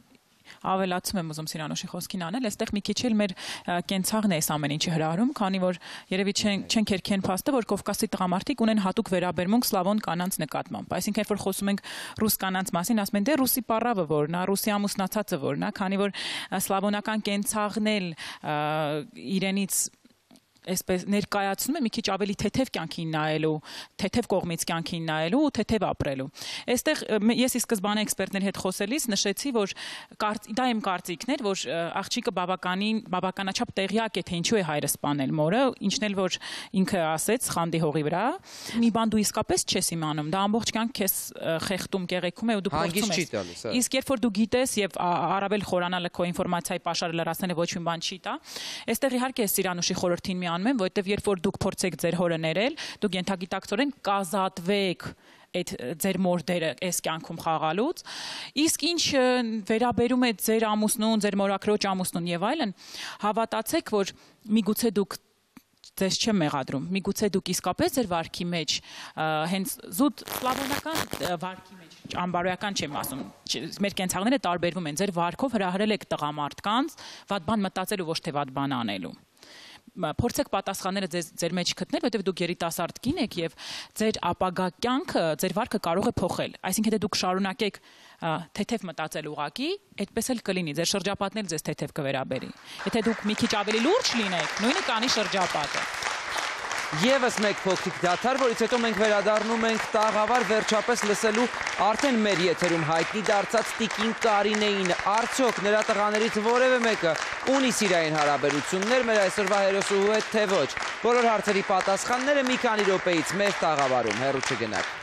ավելացում եմ ուզում Սիրանուշի խոսքին անել, այստեղ մի քիչ էլ մեր կենցաղն է այս ամեն ինչը հրահրում, քանի որ երևի չեն քերքեն փաստը, որ Կովկասի տղամարդիկ ունեն հատուկ վերաբերմունք սլավոն կանանց նկատմամբ։ Այսինքն, երբ որ խոսում ենք ռուս կանանց մասին, ասում են դե ռուսի պարավը որն է, ռուսի ամուսնացածը որն է, քանի որ սլավոնական կենցաղն էլ իրենից այսպես ներկայացնում է մի քիչ ավելի թեթև կյանքին նայելու, թեթև կողմից կյանքին նայելու ու թեթև ապրելու։ Այստեղ ես ի սկզբանե էքսպերտների հետ խոսելիս նշեցի, որ դա իմ կարծիքն էր, որ աղջիկը բավականին բավականաչափ տեղյակ է, թե ինչու է հայրը սպանել մորը, ինչն էլ որ ինքը ասեց խանդի հողի վրա։ Մի բան դու իսկապես չես իմանում, դա ամբողջ կյանք քեզ խեղդում, կեղեքում է ու դու փորձում ես։ Իսկ երբ որ դու գիտես եւ առավել խորանալը քո ինֆորմացիայի պաշարը լրացնելը ոչ մի բան չի տա, այստեղ իհարկե Սիրանուշի խորհրդին մի անում եմ, որովհետև երբ որ դուք փորձեք ձեր հորը ներել, դուք ենթագիտակցորեն կազատվեք այդ ձեր մորդերը այս կյանքում խաղալուց, իսկ ինչ վերաբերում է ձեր ամուսնուն, ձեր մորաքրոջ ամուսնուն եւ այլն, հավատացեք, որ միգուցե դուք ձեզ չեմ մեղադրում, միգուցե դուք իսկապես ձեր վարքի մեջ հենց զուտ սլավոնական վարքի մեջ, անբարոյական չեմ ասում, մեր կենցաղները տարբերվում են, ձեր վարքով հրահրել եք տղամարդկանց վատ բան մտածելու, ոչ թե վատ բան անելու։ Փորձեք պատասխանները ձեր մեջ գտնել, որովհետև դուք երիտասարդ կին եք եւ ձեր ապագա կյանքը, ձեր վարքը կարող է փոխել։ Այսինքն, եթե դուք շարունակեք թեթև մտածել ուղակի, այդպես էլ կլինի, ձեր շրջապատն էլ ձեզ թեթև կվերաբերի։ Եթե դուք մի քիչ ավելի լուրջ լինեք, նույնը կանի շրջապատը։ Եվս մեկ փոքրիկ դադար, որից հետո մենք վերադառնում ենք տաղավար վերջապես լսելու արդեն մեր եթերում հայտնի դարձած Տիկին Կարինեին։ Արդյոք նրա տղաներից որևէ մեկը ունի սիրային հարաբերություններ մեր այսօրվա հերոսուհու հետ, թե ոչ։ Բոլոր հարցերի պատասխանները մի քանի րոպեից մեր տաղավարում, հեռու չգնաք։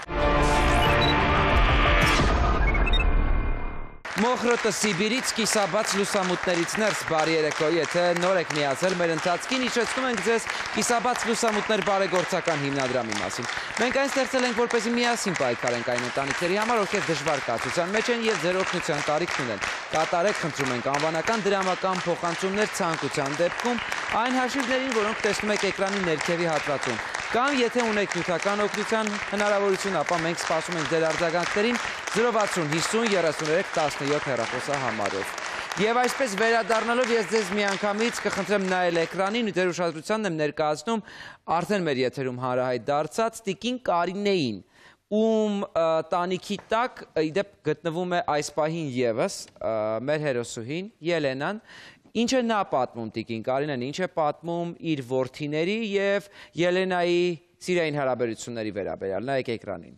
Մոխրոտը Սիբիրից, կիսաբաց լուսամուտներից ներս, բարի երեկո, եթե նոր եք միացել մեր ընթացքին, հիշեցնում ենք ձեզ կիսաբաց լուսամուտներ բարեգործական հիմնադրամի մասին։ Մենք այն ստեղծել ենք, որպեսզի միասին պայքարենք այն ընտանիքների համար, ովքեր դժվար կացության մեջ են և ձեր օգնության տարիքն ունեն։ Կատարեք, խնդրում ենք, անվանական դրամական փոխանցումներ ցանկության դեպքում այն հաշիվներին, որոնք տեսնում եք էկրանի ներքևի հատվածում։ Կամ եթե ունեք նյութական օգնության հնարավորություն, ապա մենք սպասում ենք ձեր արձագանքներին զրո վաթսուն հիսուն երեսուններեք տասնյոթ հեռախոսահամարով։ Եվ այսպես վերադառնալով ես ձեզ միանգամից կխնդրեմ նայել էկրանին ու ձեր ուշադրությանն եմ ներկայացնում արդեն մեր եթերում հանրահայտ դարձած Տիկին Կարինեին, ում տանիքի տակ իդեպ գտնվում է այս պահին ևս մեր հերոսուհին Ելենան, ինչ է նա պատմում Տիկին Կարինեն, ինչ է պատմում իր որդիների և Ելենայի սիրային հարաբերությունների վերաբերյալ, նայեք էկրանին։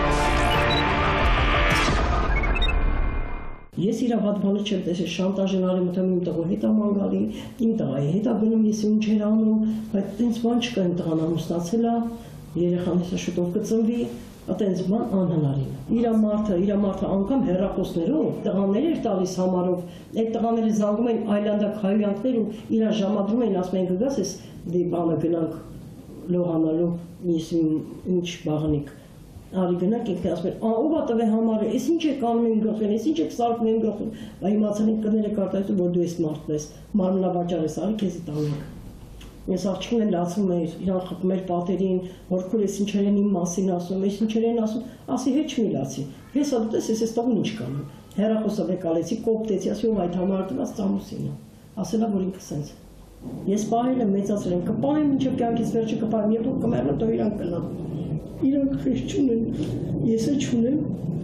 Ես իրա վատ բանը չեմ տեսել, շանտաժն արեմ, ութեմ իմ տղու հետ աման գալի, իմ տղայի հետ ագնում, ես ինչ էր անում, բայց տենց բան չկա, իմ տղան ամուսնացել է, երեխան հեսա շուտով կծնվի, տենց բան անհնարին։ Իրա մարդը, իրա մարդը անգամ հեռախոսներով, տղաներ էր տալիս համարով, այդ տղաները զանգում են այլանդակ հայույանքներ ու իրա ժամադրում են, ասում են գգաս ես դի բանը գնանք լողանալու, ինչ բաղնիկ։ Արի գնանք եք ասում են, ով ա տվե համարը, ես ինչ եք անում եմ գլխին, ես ինչ եք սարկում եմ գլխին, բա իմացել եք կներեք արտահայտում, որ դու ես մարդն ես, մարմնավաճառ ես, արի քեզի տանենք։ Ես աղջիկն էլ ասում էր, իրան խփում էր պատերին, որ քուր ես ինչեր են իմ մասին ասում, ես ինչեր են ասում, ասի հետ չմի լացի։ Ես ադու տես, ես ես տաղուն ինչ կանեմ։ Հեռախոսով եկալեցի, կոպտեցի, ասի ով այդ համարը տված ծամուսին է։ Ասելա, որ ինքը սենց։ Ես պահել եմ, մեծացրել եմ, կպահեմ մինչև կյանքից վերջը կպահեմ, երբ որ կմեռնեմ, թող իրան կնամ։ Իրանք խիղճ չունեն, ես էլ չունեմ։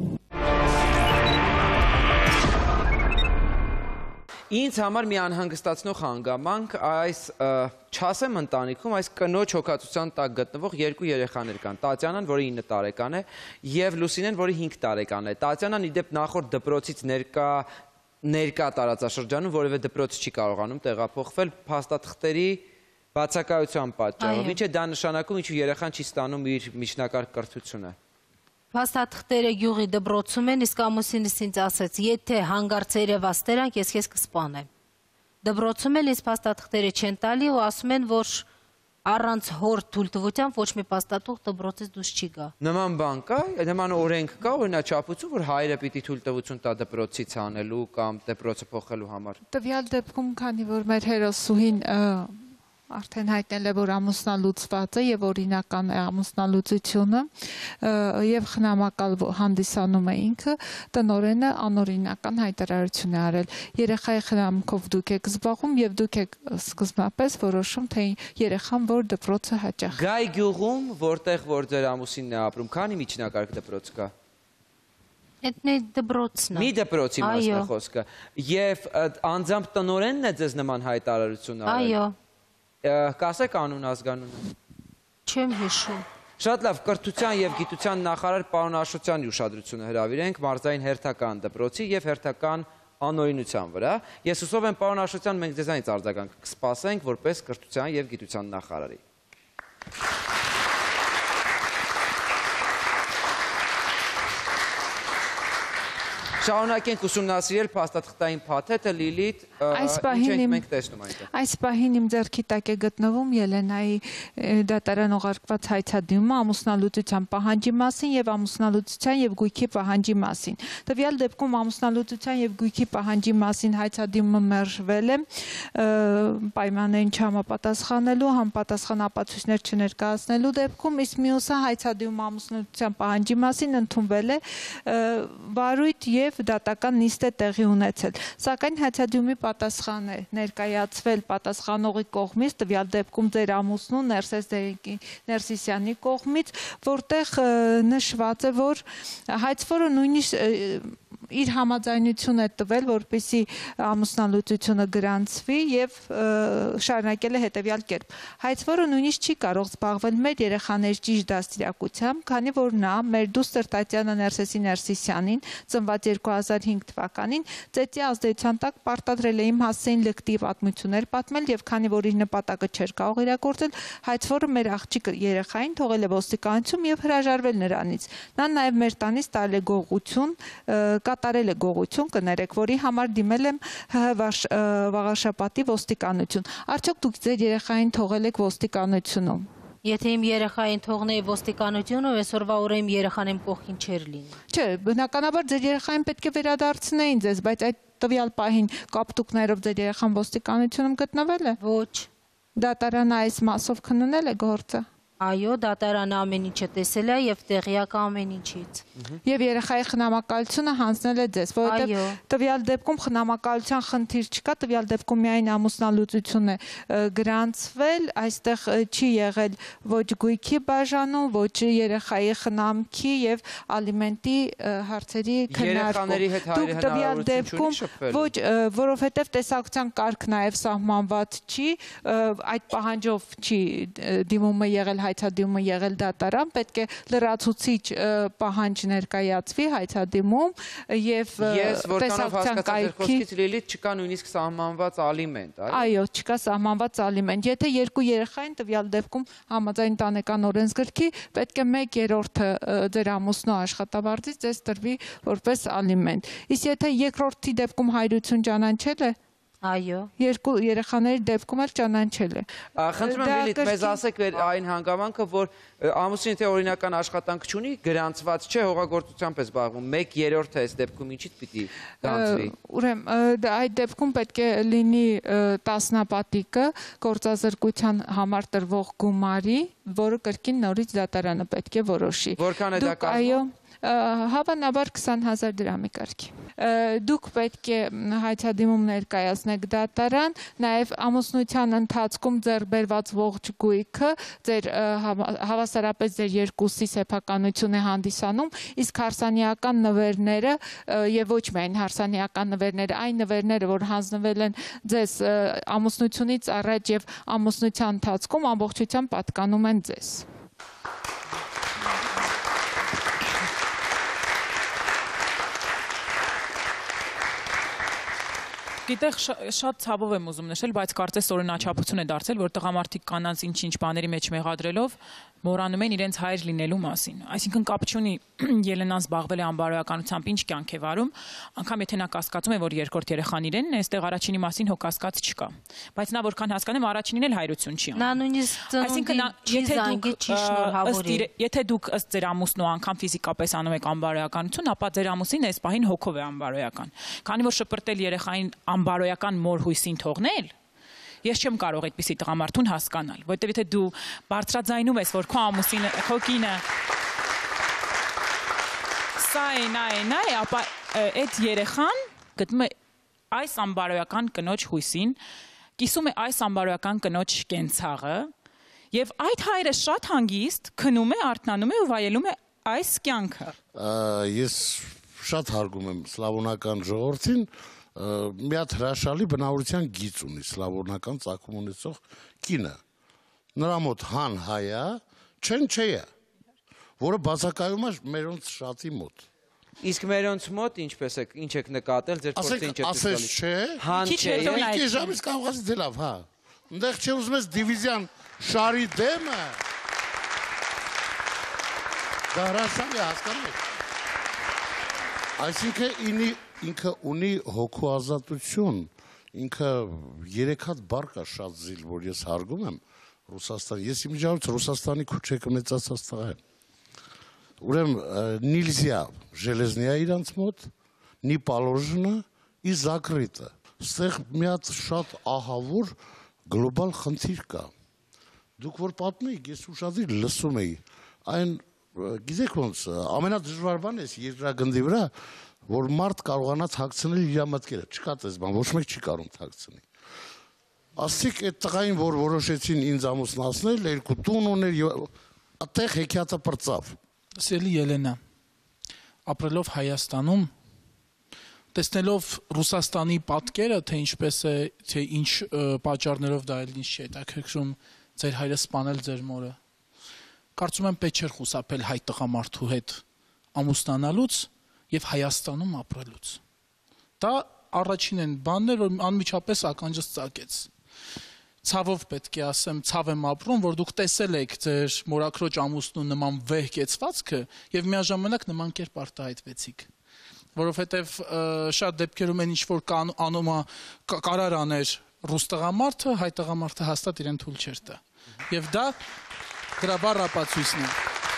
Ինձ համար մի անհանգստացնող հանգամանք այս չասեմ ընտանիքում այս կնոջ հոգացության տակ գտնվող երկու երեխաներ կան։ Տատյանան, որը ինը տարեկան է, եւ Լուսինեն, որը հինգ տարեկան է։ Տատյանան իդեպ նախորդ դպրոցից ներկա ներկա տարածաշրջանում որևէ դպրոց չի կարողանում տեղափոխվել փաստաթղթերի բացակայության պատճառով։ Ինչ է դա նշանակում, ինչու երեխան չի ստանում իր միջնակարգ կրթությունը։ Փաստաթղթերը գյուղի դպրոցում են, իսկ ամուսինս ինձ ասեց, եթե հանգարց երևաս տերանք, ես քեզ կսպանեմ։ Դպրոցում էլ ինձ փաստաթղթերը չեն տալի ու ասում են, որ առանց հոր թույլտվության ոչ մի փաստաթուղթ դպրոցից դուրս չի գա։ Նման բան կա, նման օրենք կա, օրինաչափություն, որ հայրը պիտի թույլտվություն տա դպրոցից անելու կամ դպրոցը փոխելու համար։ Տվյալ դեպքում, քանի որ մեր հերոսուհին արդեն հայտնել է, որ ամուսնալուծված է եւ օրինական է ամուսնալուծությունը եւ խնամակալ հանդիսանում է ինքը, տնօրենը անօրինական հայտարարություն է արել։ Երեխայի խնամքով դուք եք զբաղվում եւ դուք եք սկզբնապես որոշում, թե երեխան որ դպրոցը հաճախ։ Գայ գյուղում, որտեղ որ ձեր ամուսինն է ապրում, քանի միջնակարգ դպրոց կա։ Այդ մի դպրոցն է։ Մի դպրոցի մասն է խոսքը։ Եվ անձամբ տնօրենն է ձեզ նման հայտարարություն արել։ Այո։ Կասեք անուն ազգանունը։ Չեմ հիշում։ Շատ լավ, կրթության եւ գիտության նախարար պարոն Աշոտյանի ուշադրությունը հրավիրենք մարզային հերթական դպրոցի եւ հերթական անօրինության վրա։ Ես հուսով եմ պարոն Աշոտյան, մենք ձեզանից արձագանք կսպասենք որպես կրթության եւ գիտության նախարարի։ Շարունակենք ուսումնասիրել փաստաթղթային փաթեթը Լիլիթ, ինչ ենք մենք տեսնում այնտեղ։ Այս պահին իմ ձեռքի տակ է գտնվում Ելենայի դատարան ուղարկված հայցադիմումը ամուսնալուծության պահանջի մասին եւ ամուսնալուծության եւ գույքի պահանջի մասին։ Տվյալ դեպքում ամուսնալուծության եւ գույքի պահանջի մասին հայցադիմումը մերժվել է պայմաններին չհամապատասխանելու, համապատասխան ապացույցներ չներկայացնելու դեպքում, իսկ մյուսը հայցադիմումը ամուսնալուծության պահանջի մասին ընդունվել է վարույթ եւ դատական նիստ է տեղի ունեցել։ Սակայն հայցադիմի պատասխան է ներկայացվել պատասխանողի կողմից, տվյալ դեպքում ձեր ամուսնու Ներսես Ներսիսյանի կողմից, որտեղ նշված է, որ հայցվորը նույնիսկ իր համաձայնություն է տվել, որպեսզի ամուսնալուծությունը գրանցվի եւ շարունակել է հետեւյալ կերպ։ Հայցվորը նույնիսկ չի կարող զբաղվել մեր երեխաների ճիշտ դաստիարակությամբ, քանի որ նա մեր դուստր Տատյանա Ներսեսի Ներսիսյանին ծնված երկու հազար հինգ թվականին ծեծի ազդեցության տակ պարտադրել է իմ հասցեին լկտի պատմություններ պատմել եւ քանի որ իր նպատակը չէր կարող իրագործել, հայցվորը մեր աղջիկ երեխային թողել է ոստիկանություն եւ հրաժարվել նրանից։ Նա նաեւ մեր տանից տալ է գողություն, կատարել է գողություն, կներեք, որի համար դիմել եմ Վաղաշապատի ոստիկանություն։ Արդյոք դուք ձեր երեխային թողել եք ոստիկանությունում։ Եթե իմ երեխային թողնեի ոստիկանությունը, այսօրվա օրը իմ երեխան իմ կողքին չէր լինի։ Չէ, բնականաբար ձեր երեխային պետք է վերադարձնեին ձեզ, բայց այդ տվյալ պահին կապտուկներով ձեր երեխան ոստիկանությունում գտնվել է։ Ոչ։ Դատարանը այս մասով քննել է գործը։ Այո, դատարանը ամեն ինչը տեսել է եւ տեղյակ ամեն ինչից։ Եվ երեխայի խնամակալությունը հանձնել է ձեզ, որովհետեւ տվյալ դեպքում խնամակալության խնդիր չկա, տվյալ դեպքում միայն ամուսնալուծություն է գրանցվել, այստեղ չի եղել ոչ գույքի բաժանում, ոչ երեխայի խնամքի եւ ալիմենտի հարցերի քննարկում։ Դուք տվյալ դեպքում ոչ, որովհետեւ տեսակցության կարգ նաեւ սահմանված չի, այդ պահանջով չի դիմումը եղել հայցադիմումը եղել դատարան, պետք է լրացուցիչ պահանջ ներկայացվի հայցադիմում եւ տեսակցության կայքից Լիլիթ չկա նույնիսկ սահմանված ալիմենտ, այո։ Այո, չկա սահմանված ալիմենտ։ Եթե երկու երեխային տվյալ դեպքում համաձայն տանեկան օրենսգրքի պետք է մեկ երրորդը ձեր ամուսնու աշխատավարձից ձեզ տրվի որպես ալիմենտ։ Իսկ եթե երկրորդի դեպքում հայրություն ճանաչել է, Այո։ Երկու երեխաների դեպքում էլ ճանաչել է։ Խնդրում եմ Լիլիթ, մեզ ասեք այն հանգամանքը, որ ամուսինը թե օրինական աշխատանք չունի, գրանցված չէ, հողագործությամբ է զբաղվում, մեկ երրորդը այս դեպքում ինչից պիտի գրանցվի։ Ուրեմն այդ դեպքում պետք է լինի տասնապատիկը գործազրկության համար տրվող գումարի, որը կրկին նորից դատարանը պետք է որոշի։ Որքան է դա կազմում։ Հավանաբար քսան հազար դրամի կարգի։ Դուք պետք է հայցադիմում ներկայացնեք դատարան, նաև ամուսնության ընթացքում ձեռք բերված ողջ գույքը ձեր հավասարապես ձեր երկուսի սեփականություն է հանդիսանում, իսկ հարսանիական նվերները եւ ոչ միայն հարսանիական նվերները, այն նվերները, որ հանձնվել են ձեզ ամուսնությունից առաջ եւ ամուսնության ընթացքում ամբողջությամբ պատկանում են ձեզ։ Գիտեք, շատ ցավով եմ ուզում նշել, բայց կարծես օրինաչափություն է դարձել, որ տղամարդիկ կանանց ինչ-ինչ բաների մեջ մեղադրելով մոռանում են իրենց հայր լինելու մասին։ Այսինքն կապ չունի Ելենան զբաղվել է անբարոյականությամբ, ինչ կյանք է վարում, անգամ եթե նա կասկածում է, որ երկրորդ երեխան իրենն է, այստեղ առաջինի մասին հո կասկած չկա։ Բայց նա որքան հասկանեմ, առաջինին էլ հայրություն չի անում։ Նա նույնիսկ ծնունդի չի շնորհավորել։ Եթե դուք ըստ ձեր ամուսնու անգամ ֆիզիկապես անում եք անբարոյականություն, ապա ձեր ամուսին այս պահին հոգով է անբարոյական։ Քանի որ շպրտել երեխային անբարոյական մոր հույսին թողնել, ես չեմ կարող այդպիսի տղամարդուն հասկանալ, որովհետև եթե դու բարձրաձայնում ես, որ քո ամուսինը, քո կինը սա է, նա է, նա է, ապա այդ երեխան գտնում է այս անբարոյական կնոջ հույսին, կիսում է այս անբարոյական կնոջ կենցաղը, եւ այդ հայրը շատ հանգիստ քնում է, արթնանում է ու վայելում է այս կյանքը։ Ես շատ հարգում եմ սլավոնական ժողովրդին, մի հատ հրաշալի բնավորության գիծ ունի սլավոնական ծագում ունեցող կինը։ Նրա մոտ հան հայ է, չեն չէ է, որը բացակայում է մերոնց շատի մոտ։ Իսկ մերոնց մոտ ինչպես եք, ինչ եք նկատել, ձեր փորձը ինչ եք ասես չէ, հան չէ, մի ժամից կարող ասի դե լավ, հա։ Այնտեղ չէ ուզում ես դիվիզիան շարի դեմը։ Դա հրաշալի հասկանում եք։ Այսինքն ինքը ունի հոգու ազատություն, ինքը երեք հատ բառ կա շատ զիլ, որ ես հարգում եմ Ռուսաստան, ես իմիջիայլոց Ռուսաստանի քուչեկը մեծացած տղա եմ։ Ուրեմն նիլզյա ժելեզնիա իրանց մոտ, նի պալոժնը, ի զակրիտը։ Ստեղ մի հատ շատ ահավոր գլոբալ խնդիր կա։ Դուք որ պատմում եք, ես ուշադիր լսում էի, այն գիտեք ոնց, ամենադժվար բանն է երկրագնդի վրա, որ մարդ կարողանա թաքցնել իր մտքերը, չկա տես բան, ոչ մեկ չի կարող թաքցնի։ Ասիկ այդ տղային, որ որոշեցին ինձ ամուսնացնել, երկու տուն ուներ, այդտեղ հեքիաթը պրծավ։ Սիրելի Ելենա, ապրելով Հայաստանում, տեսնելով Ռուսաստանի պատկերը, թե ինչպես է, թե ինչ պատճառներով դա էլ ինչ չի հետաքրքրում ձեր հայրը սպանել ձեր մորը, կարծում եմ պետք չէր խուսափել հայ տղամարդու հետ ամուսնանալուց եւ Հայաստանում ապրելուց։ Դա առաջին են բաններ, որ անմիջապես ականջս ծակեց։ Ցավով պետք է ասեմ, ցավ եմ ապրում, որ դուք տեսել եք ձեր մորաքրոջ ամուսնու նման վեհ կեցվածքը եւ միաժամանակ նման կերպ արտահայտվեցիք, որովհետեւ շատ դեպքերում են ինչ որ անում կարար աներ ռուս տղամարդը, հայ տղամարդը հաստատ իրեն թույլ չէր տա։ Եվ դա դրա բառ ապացույցն է։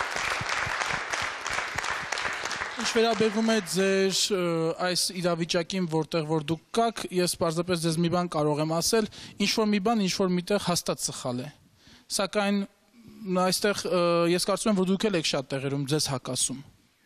Ինչ վերաբերվում է ձեր այս իրավիճակին, որտեղ որ դուք կաք, ես պարզապես ձեզ մի բան կարող եմ ասել, ինչ որ մի բան, ինչ որ միտեղ հաստատ սխալ է։ Սակայն այստեղ ես կարծում եմ, որ դուք էլ եք շատ տեղերում ձեզ հակասում։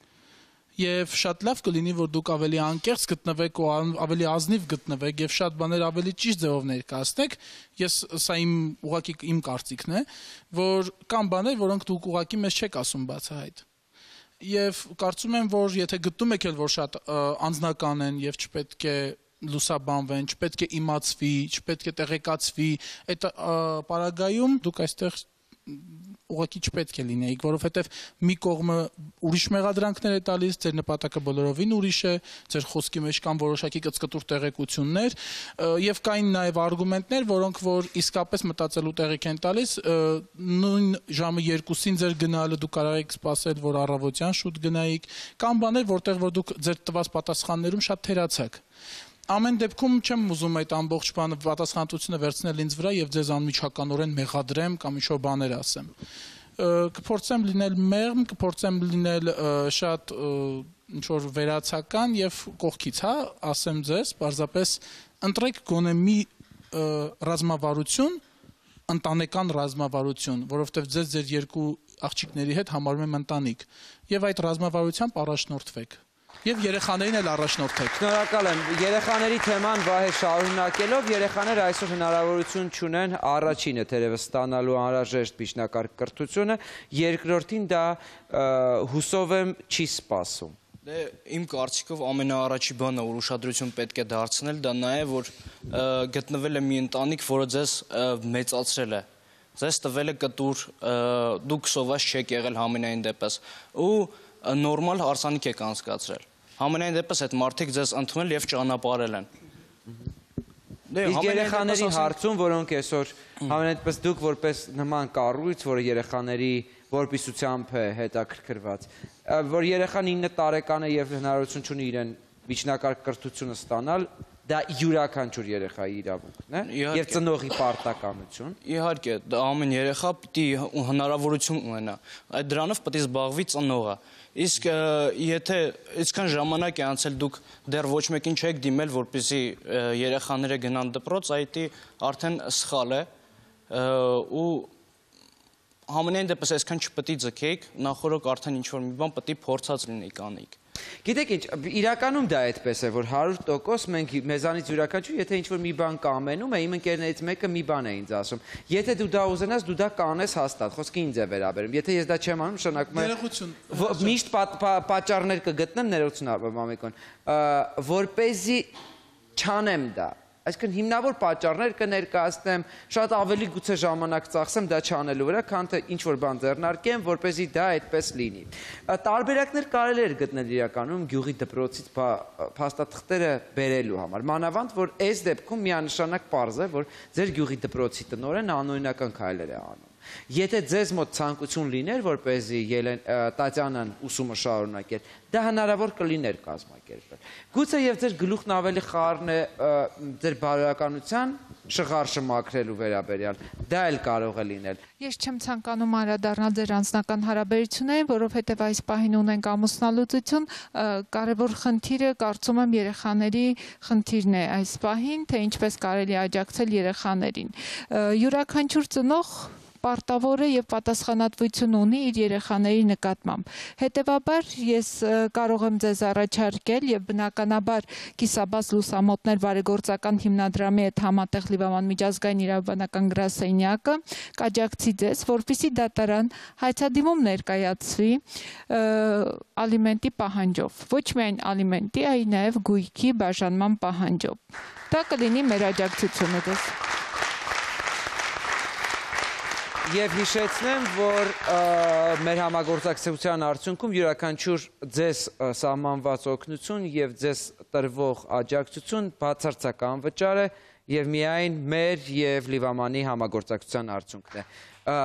Եվ շատ լավ կլինի, որ դուք ավելի անկեղծ գտնվեք ու ավելի ազնիվ գտնվեք եւ շատ բաներ ավելի ճիշտ ձևով ներկայացնեք։ Ես սա իմ ուղղակի իմ կարծիքն է, որ կան բաներ, որոնք դուք ուղղակի մեզ չեք ասում բացահայտ։ Եվ կարծում եմ, որ եթե գտնում եք էլ, որ շատ անձնական են եւ չպետք է լուսաբանվեն, չպետք է իմացվի, չպետք է տեղեկացվի, այդ պարագայում դուք այստեղ ուղղակի չպետք է լինեիք, որովհետև մի կողմը ուրիշ մեղադրանքներ է տալիս, ձեր նպատակը բոլորովին ուրիշ է, ձեր խոսքի մեջ կան որոշակի կծկտուր տեղեկություններ եւ կային նաեւ արգումենտներ, որոնք որ իսկապես մտածելու տեղիք են տալիս, նույն ժամը երկուսին ձեր գնալը դուք կարող եք սպասել, որ առավոտյան շուտ գնայիք, կան բաներ, որտեղ որ դուք ձեր տված պատասխաններում շատ թերացաք։ Ամեն դեպքում չեմ ուզում այդ ամբողջ բանը պատասխանատվությունը վերցնել ինձ վրա եւ ձեզ անմիջականորեն մեղադրեմ կամ ինչ-որ բաներ ասեմ։ Կփորձեմ լինել մեղմ, կփորձեմ լինել շատ ինչ-որ վերացական եւ կողքից, հա, ասեմ ձեզ, պարզապես ընտրեք գոնե մի ռազմավարություն, ընտանեկան ռազմավարություն, որովհետեւ ձեզ ձեր երկու աղջիկների հետ համարում եմ ընտանիք եւ այդ ռազմավարությամբ առաջնորդվեք։ Եվ երեխաներին էլ առաջնորդեք։ Շնորհակալ եմ։ Երեխաների թեման Վահե շարունակելով, երեխաները այսօր հնարավորություն չունեն առաջինը թերևս ստանալու անհրաժեշտ միջնակարգ կրթությունը, երկրորդին դա հուսով եմ չի սպասում։ Դե իմ կարծիքով ամենաառաջի բանը, որ ուշադրություն պետք է դարձնել, դա նա է, որ գտնվել է մի ընտանիք, որը ձեզ մեծացրել է։ Ձեզ տվել է կտուր, դուք սոված չեք եղել համենայն դեպս ու նորմալ հարսանիք եք անցկացրել։ Համենայն դեպս այդ մարդիկ ձեզ ընդունել եւ ճանապարհել են։ Իսկ երեխաների հարցում, որոնք այսօր համենայն դեպս դուք որպես նման կառույց, որը երեխաների որպիսությամբ է հետաքրքրված, որ երեխան ինը տարեկան է եւ հնարավորություն ունի իրեն միջնակարգ կրթությունը ստանալ, դա յուրաքանչյուր երեխայի իրավունքն է եւ ծնողի պարտականություն։ Իհարկե, ամեն երեխա պիտի հնարավորություն ունենա։ Այդ դրանով պետք է զբաղվի ծնողը։ Իսկ եթե այսքան ժամանակ է անցել դուք դեռ ոչ մեկին չեք դիմել, որպեսզի երեխաները գնան դպրոց, այդ արդեն սխալ է ու համենայն դեպս այսքան չպետք է ձգեք, նախորդ արդեն ինչ-որ մի բան պետք է փորձած լինեք անեք։ Գիտեք ինչ, իրականում դա այդպես է, որ հարյուր տոկոս մենք մեզանից յուրաքանչյուր, եթե ինչ-որ մի բան կամենում է, իմ ընկերներից մեկը մի բան է ինձ ասում։ Եթե դու դա ուզենաս, դու դա կանես հաստատ, խոսքը ինձ է վերաբերում։ Եթե ես դա չեմ անում, նշանակում է միշտ պատճառներ կգտնեմ, ներողություն Մամիկոն, որպեսզի չանեմ դա։ Այսինքն հիմնավոր պատճառներ կներկայացնեմ, շատ ավելի գուցե ժամանակ ծախսեմ դա չանելու վրա, քան թե ինչ-որ բան ձեռնարկեմ, որպեսզի դա այդպես լինի։ Տարբերակներ կարելի էր գտնել իրականում գյուղի դպրոցից փաստաթղթերը բերելու համար։ Մանավանդ, որ այս դեպքում միանշանակ պարզ է, որ ձեր գյուղի դպրոցի տնօրենը անօրինական քայլեր է անում։ Եթե ձեզ մոտ ցանկություն լիներ, որպեսզի Տատյանան ուսումը շարունակեր, դա հնարավոր կլիներ կազմակերպել։ Գուցե եւ ձեր գլուխն ավելի խառն է ձեր բարոյականության շղարշը մաքրելու վերաբերյալ, դա էլ կարող է լինել։ Ես չեմ ցանկանում անդրադառնալ ձեր անձնական հարաբերություններին, որովհետեւ այս պահին ունենք ամուսնալուծություն, կարևոր խնդիրը կարծում եմ երեխաների խնդիրն է այս պահին, թե ինչպես կարելի աջակցել երեխաներին։ Յուրաքանչյուր ծնող պարտավոր է եւ պատասխանատվություն ունի իր երեխաների նկատմամբ։ Հետևաբար ես կարող եմ ձեզ առաջարկել եւ բնականաբար կիսաբաց լուսամուտներ բարեգործական հիմնադրամի հետ համատեղ Լիբանան միջազգային իրավաբանական գրասենյակը կաջակցի ձեզ, որպեսզի դատարան հայցադիմում ներկայացվի ալիմենտի պահանջով։ Ոչ միայն ալիմենտի, այլ նաեւ գույքի բաժանման պահանջով։ Դա կլինի մեր աջակցությունը ձեզ։ Եվ հիշեցնեմ, որ մեր համագործակցության արդյունքում յուրաքանչյուր ձեզ սահմանված օգնություն եւ ձեզ տրվող աջակցություն բացարձական վճար է եւ միայն մեր եւ Լիվամանի համագործակցության արդյունքն է։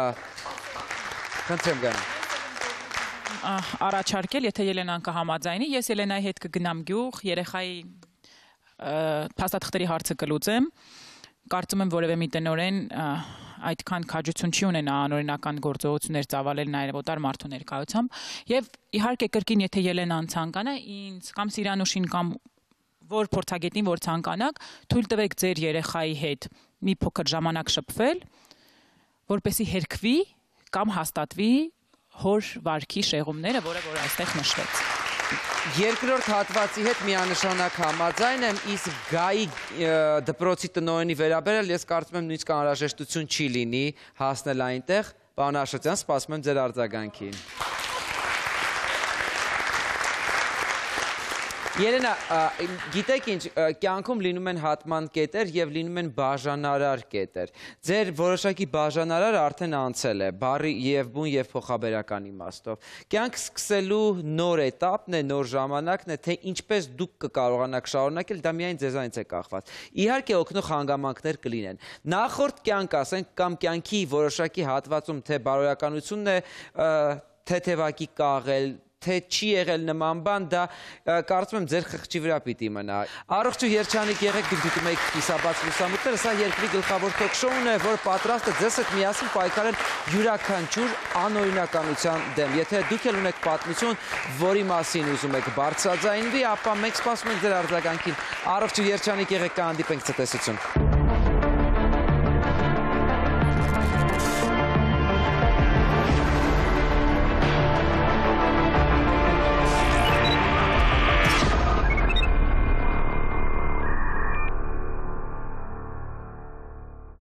Խնդրեմ գանա։ Առաջարկել, եթե Ելենան կհամաձայնի, ես Ելենայի հետ կգնամ գյուղ, երեխայի փաստաթղթերի հարցը կլուծեմ։ Կարծում եմ որևէ մի տնօրեն այդքան քաջություն չի ունենա անօրինական գործողություններ ծավալել նաև օտար մարդու ներկայությամբ եւ իհարկե կրկին եթե Ելենան ցանկանա ինձ կամ Սիրանուշին կամ որ փորձագետին որ ցանկանաք թույլ տվեք ձեր երեխայի հետ մի փոքր ժամանակ շփվել որպեսզի հերքվի կամ հաստատվի հոր վարքի շեղումները որը որ այստեղ նշվեց։ Երկրորդ հատվածի հետ միանշանակ համաձայն եմ, իսկ Գայի դպրոցի տնօրենի վերաբերյալ ես կարծում եմ նույնիսկ անհրաժեշտություն չի լինի հասնել այնտեղ, պարոն Աշոտյան, սպասում եմ ձեր արձագանքին։ Ելենա, գիտեք ինչ, կյանքում լինում են հատման կետեր եւ լինում են բաժանարար կետեր։ Ձեր որոշակի բաժանարար արդեն անցել է, բառի եւ բուն եւ փոխաբերական իմաստով։ Կյանք սկսելու նոր էտապն է, նոր ժամանակն է, թե ինչպես դուք կկարողանաք շարունակել, դա միայն ձեզանից է կախված։ Իհարկե օգնող հանգամանքներ կլինեն։ Նախորդ կյանք, ասենք, կամ կյանքի որոշակի հատվածում թե բարոյականությունն է, թեթևակի կաղել, թե չի եղել նման բան, դա կարծում եմ ձեր խղճի վրա պիտի մնա։ Առողջ ու երջանիկ եղեք, դուք դիտում եք կիսաբաց լուսամուտները, սա երկրի գլխավոր թոք-շոուն է, որ պատրաստ է ձեզ հետ միասին պայքարել յուրաքանչյուր անօրինականության դեմ։ Եթե դուք էլ ունեք պատմություն, որի մասին ուզում եք բարձրաձայնվի, ապա մենք սպասում ենք ձեր արձագանքին։ Առողջ ու երջանիկ եղեք, կհանդիպենք ցտեսություն։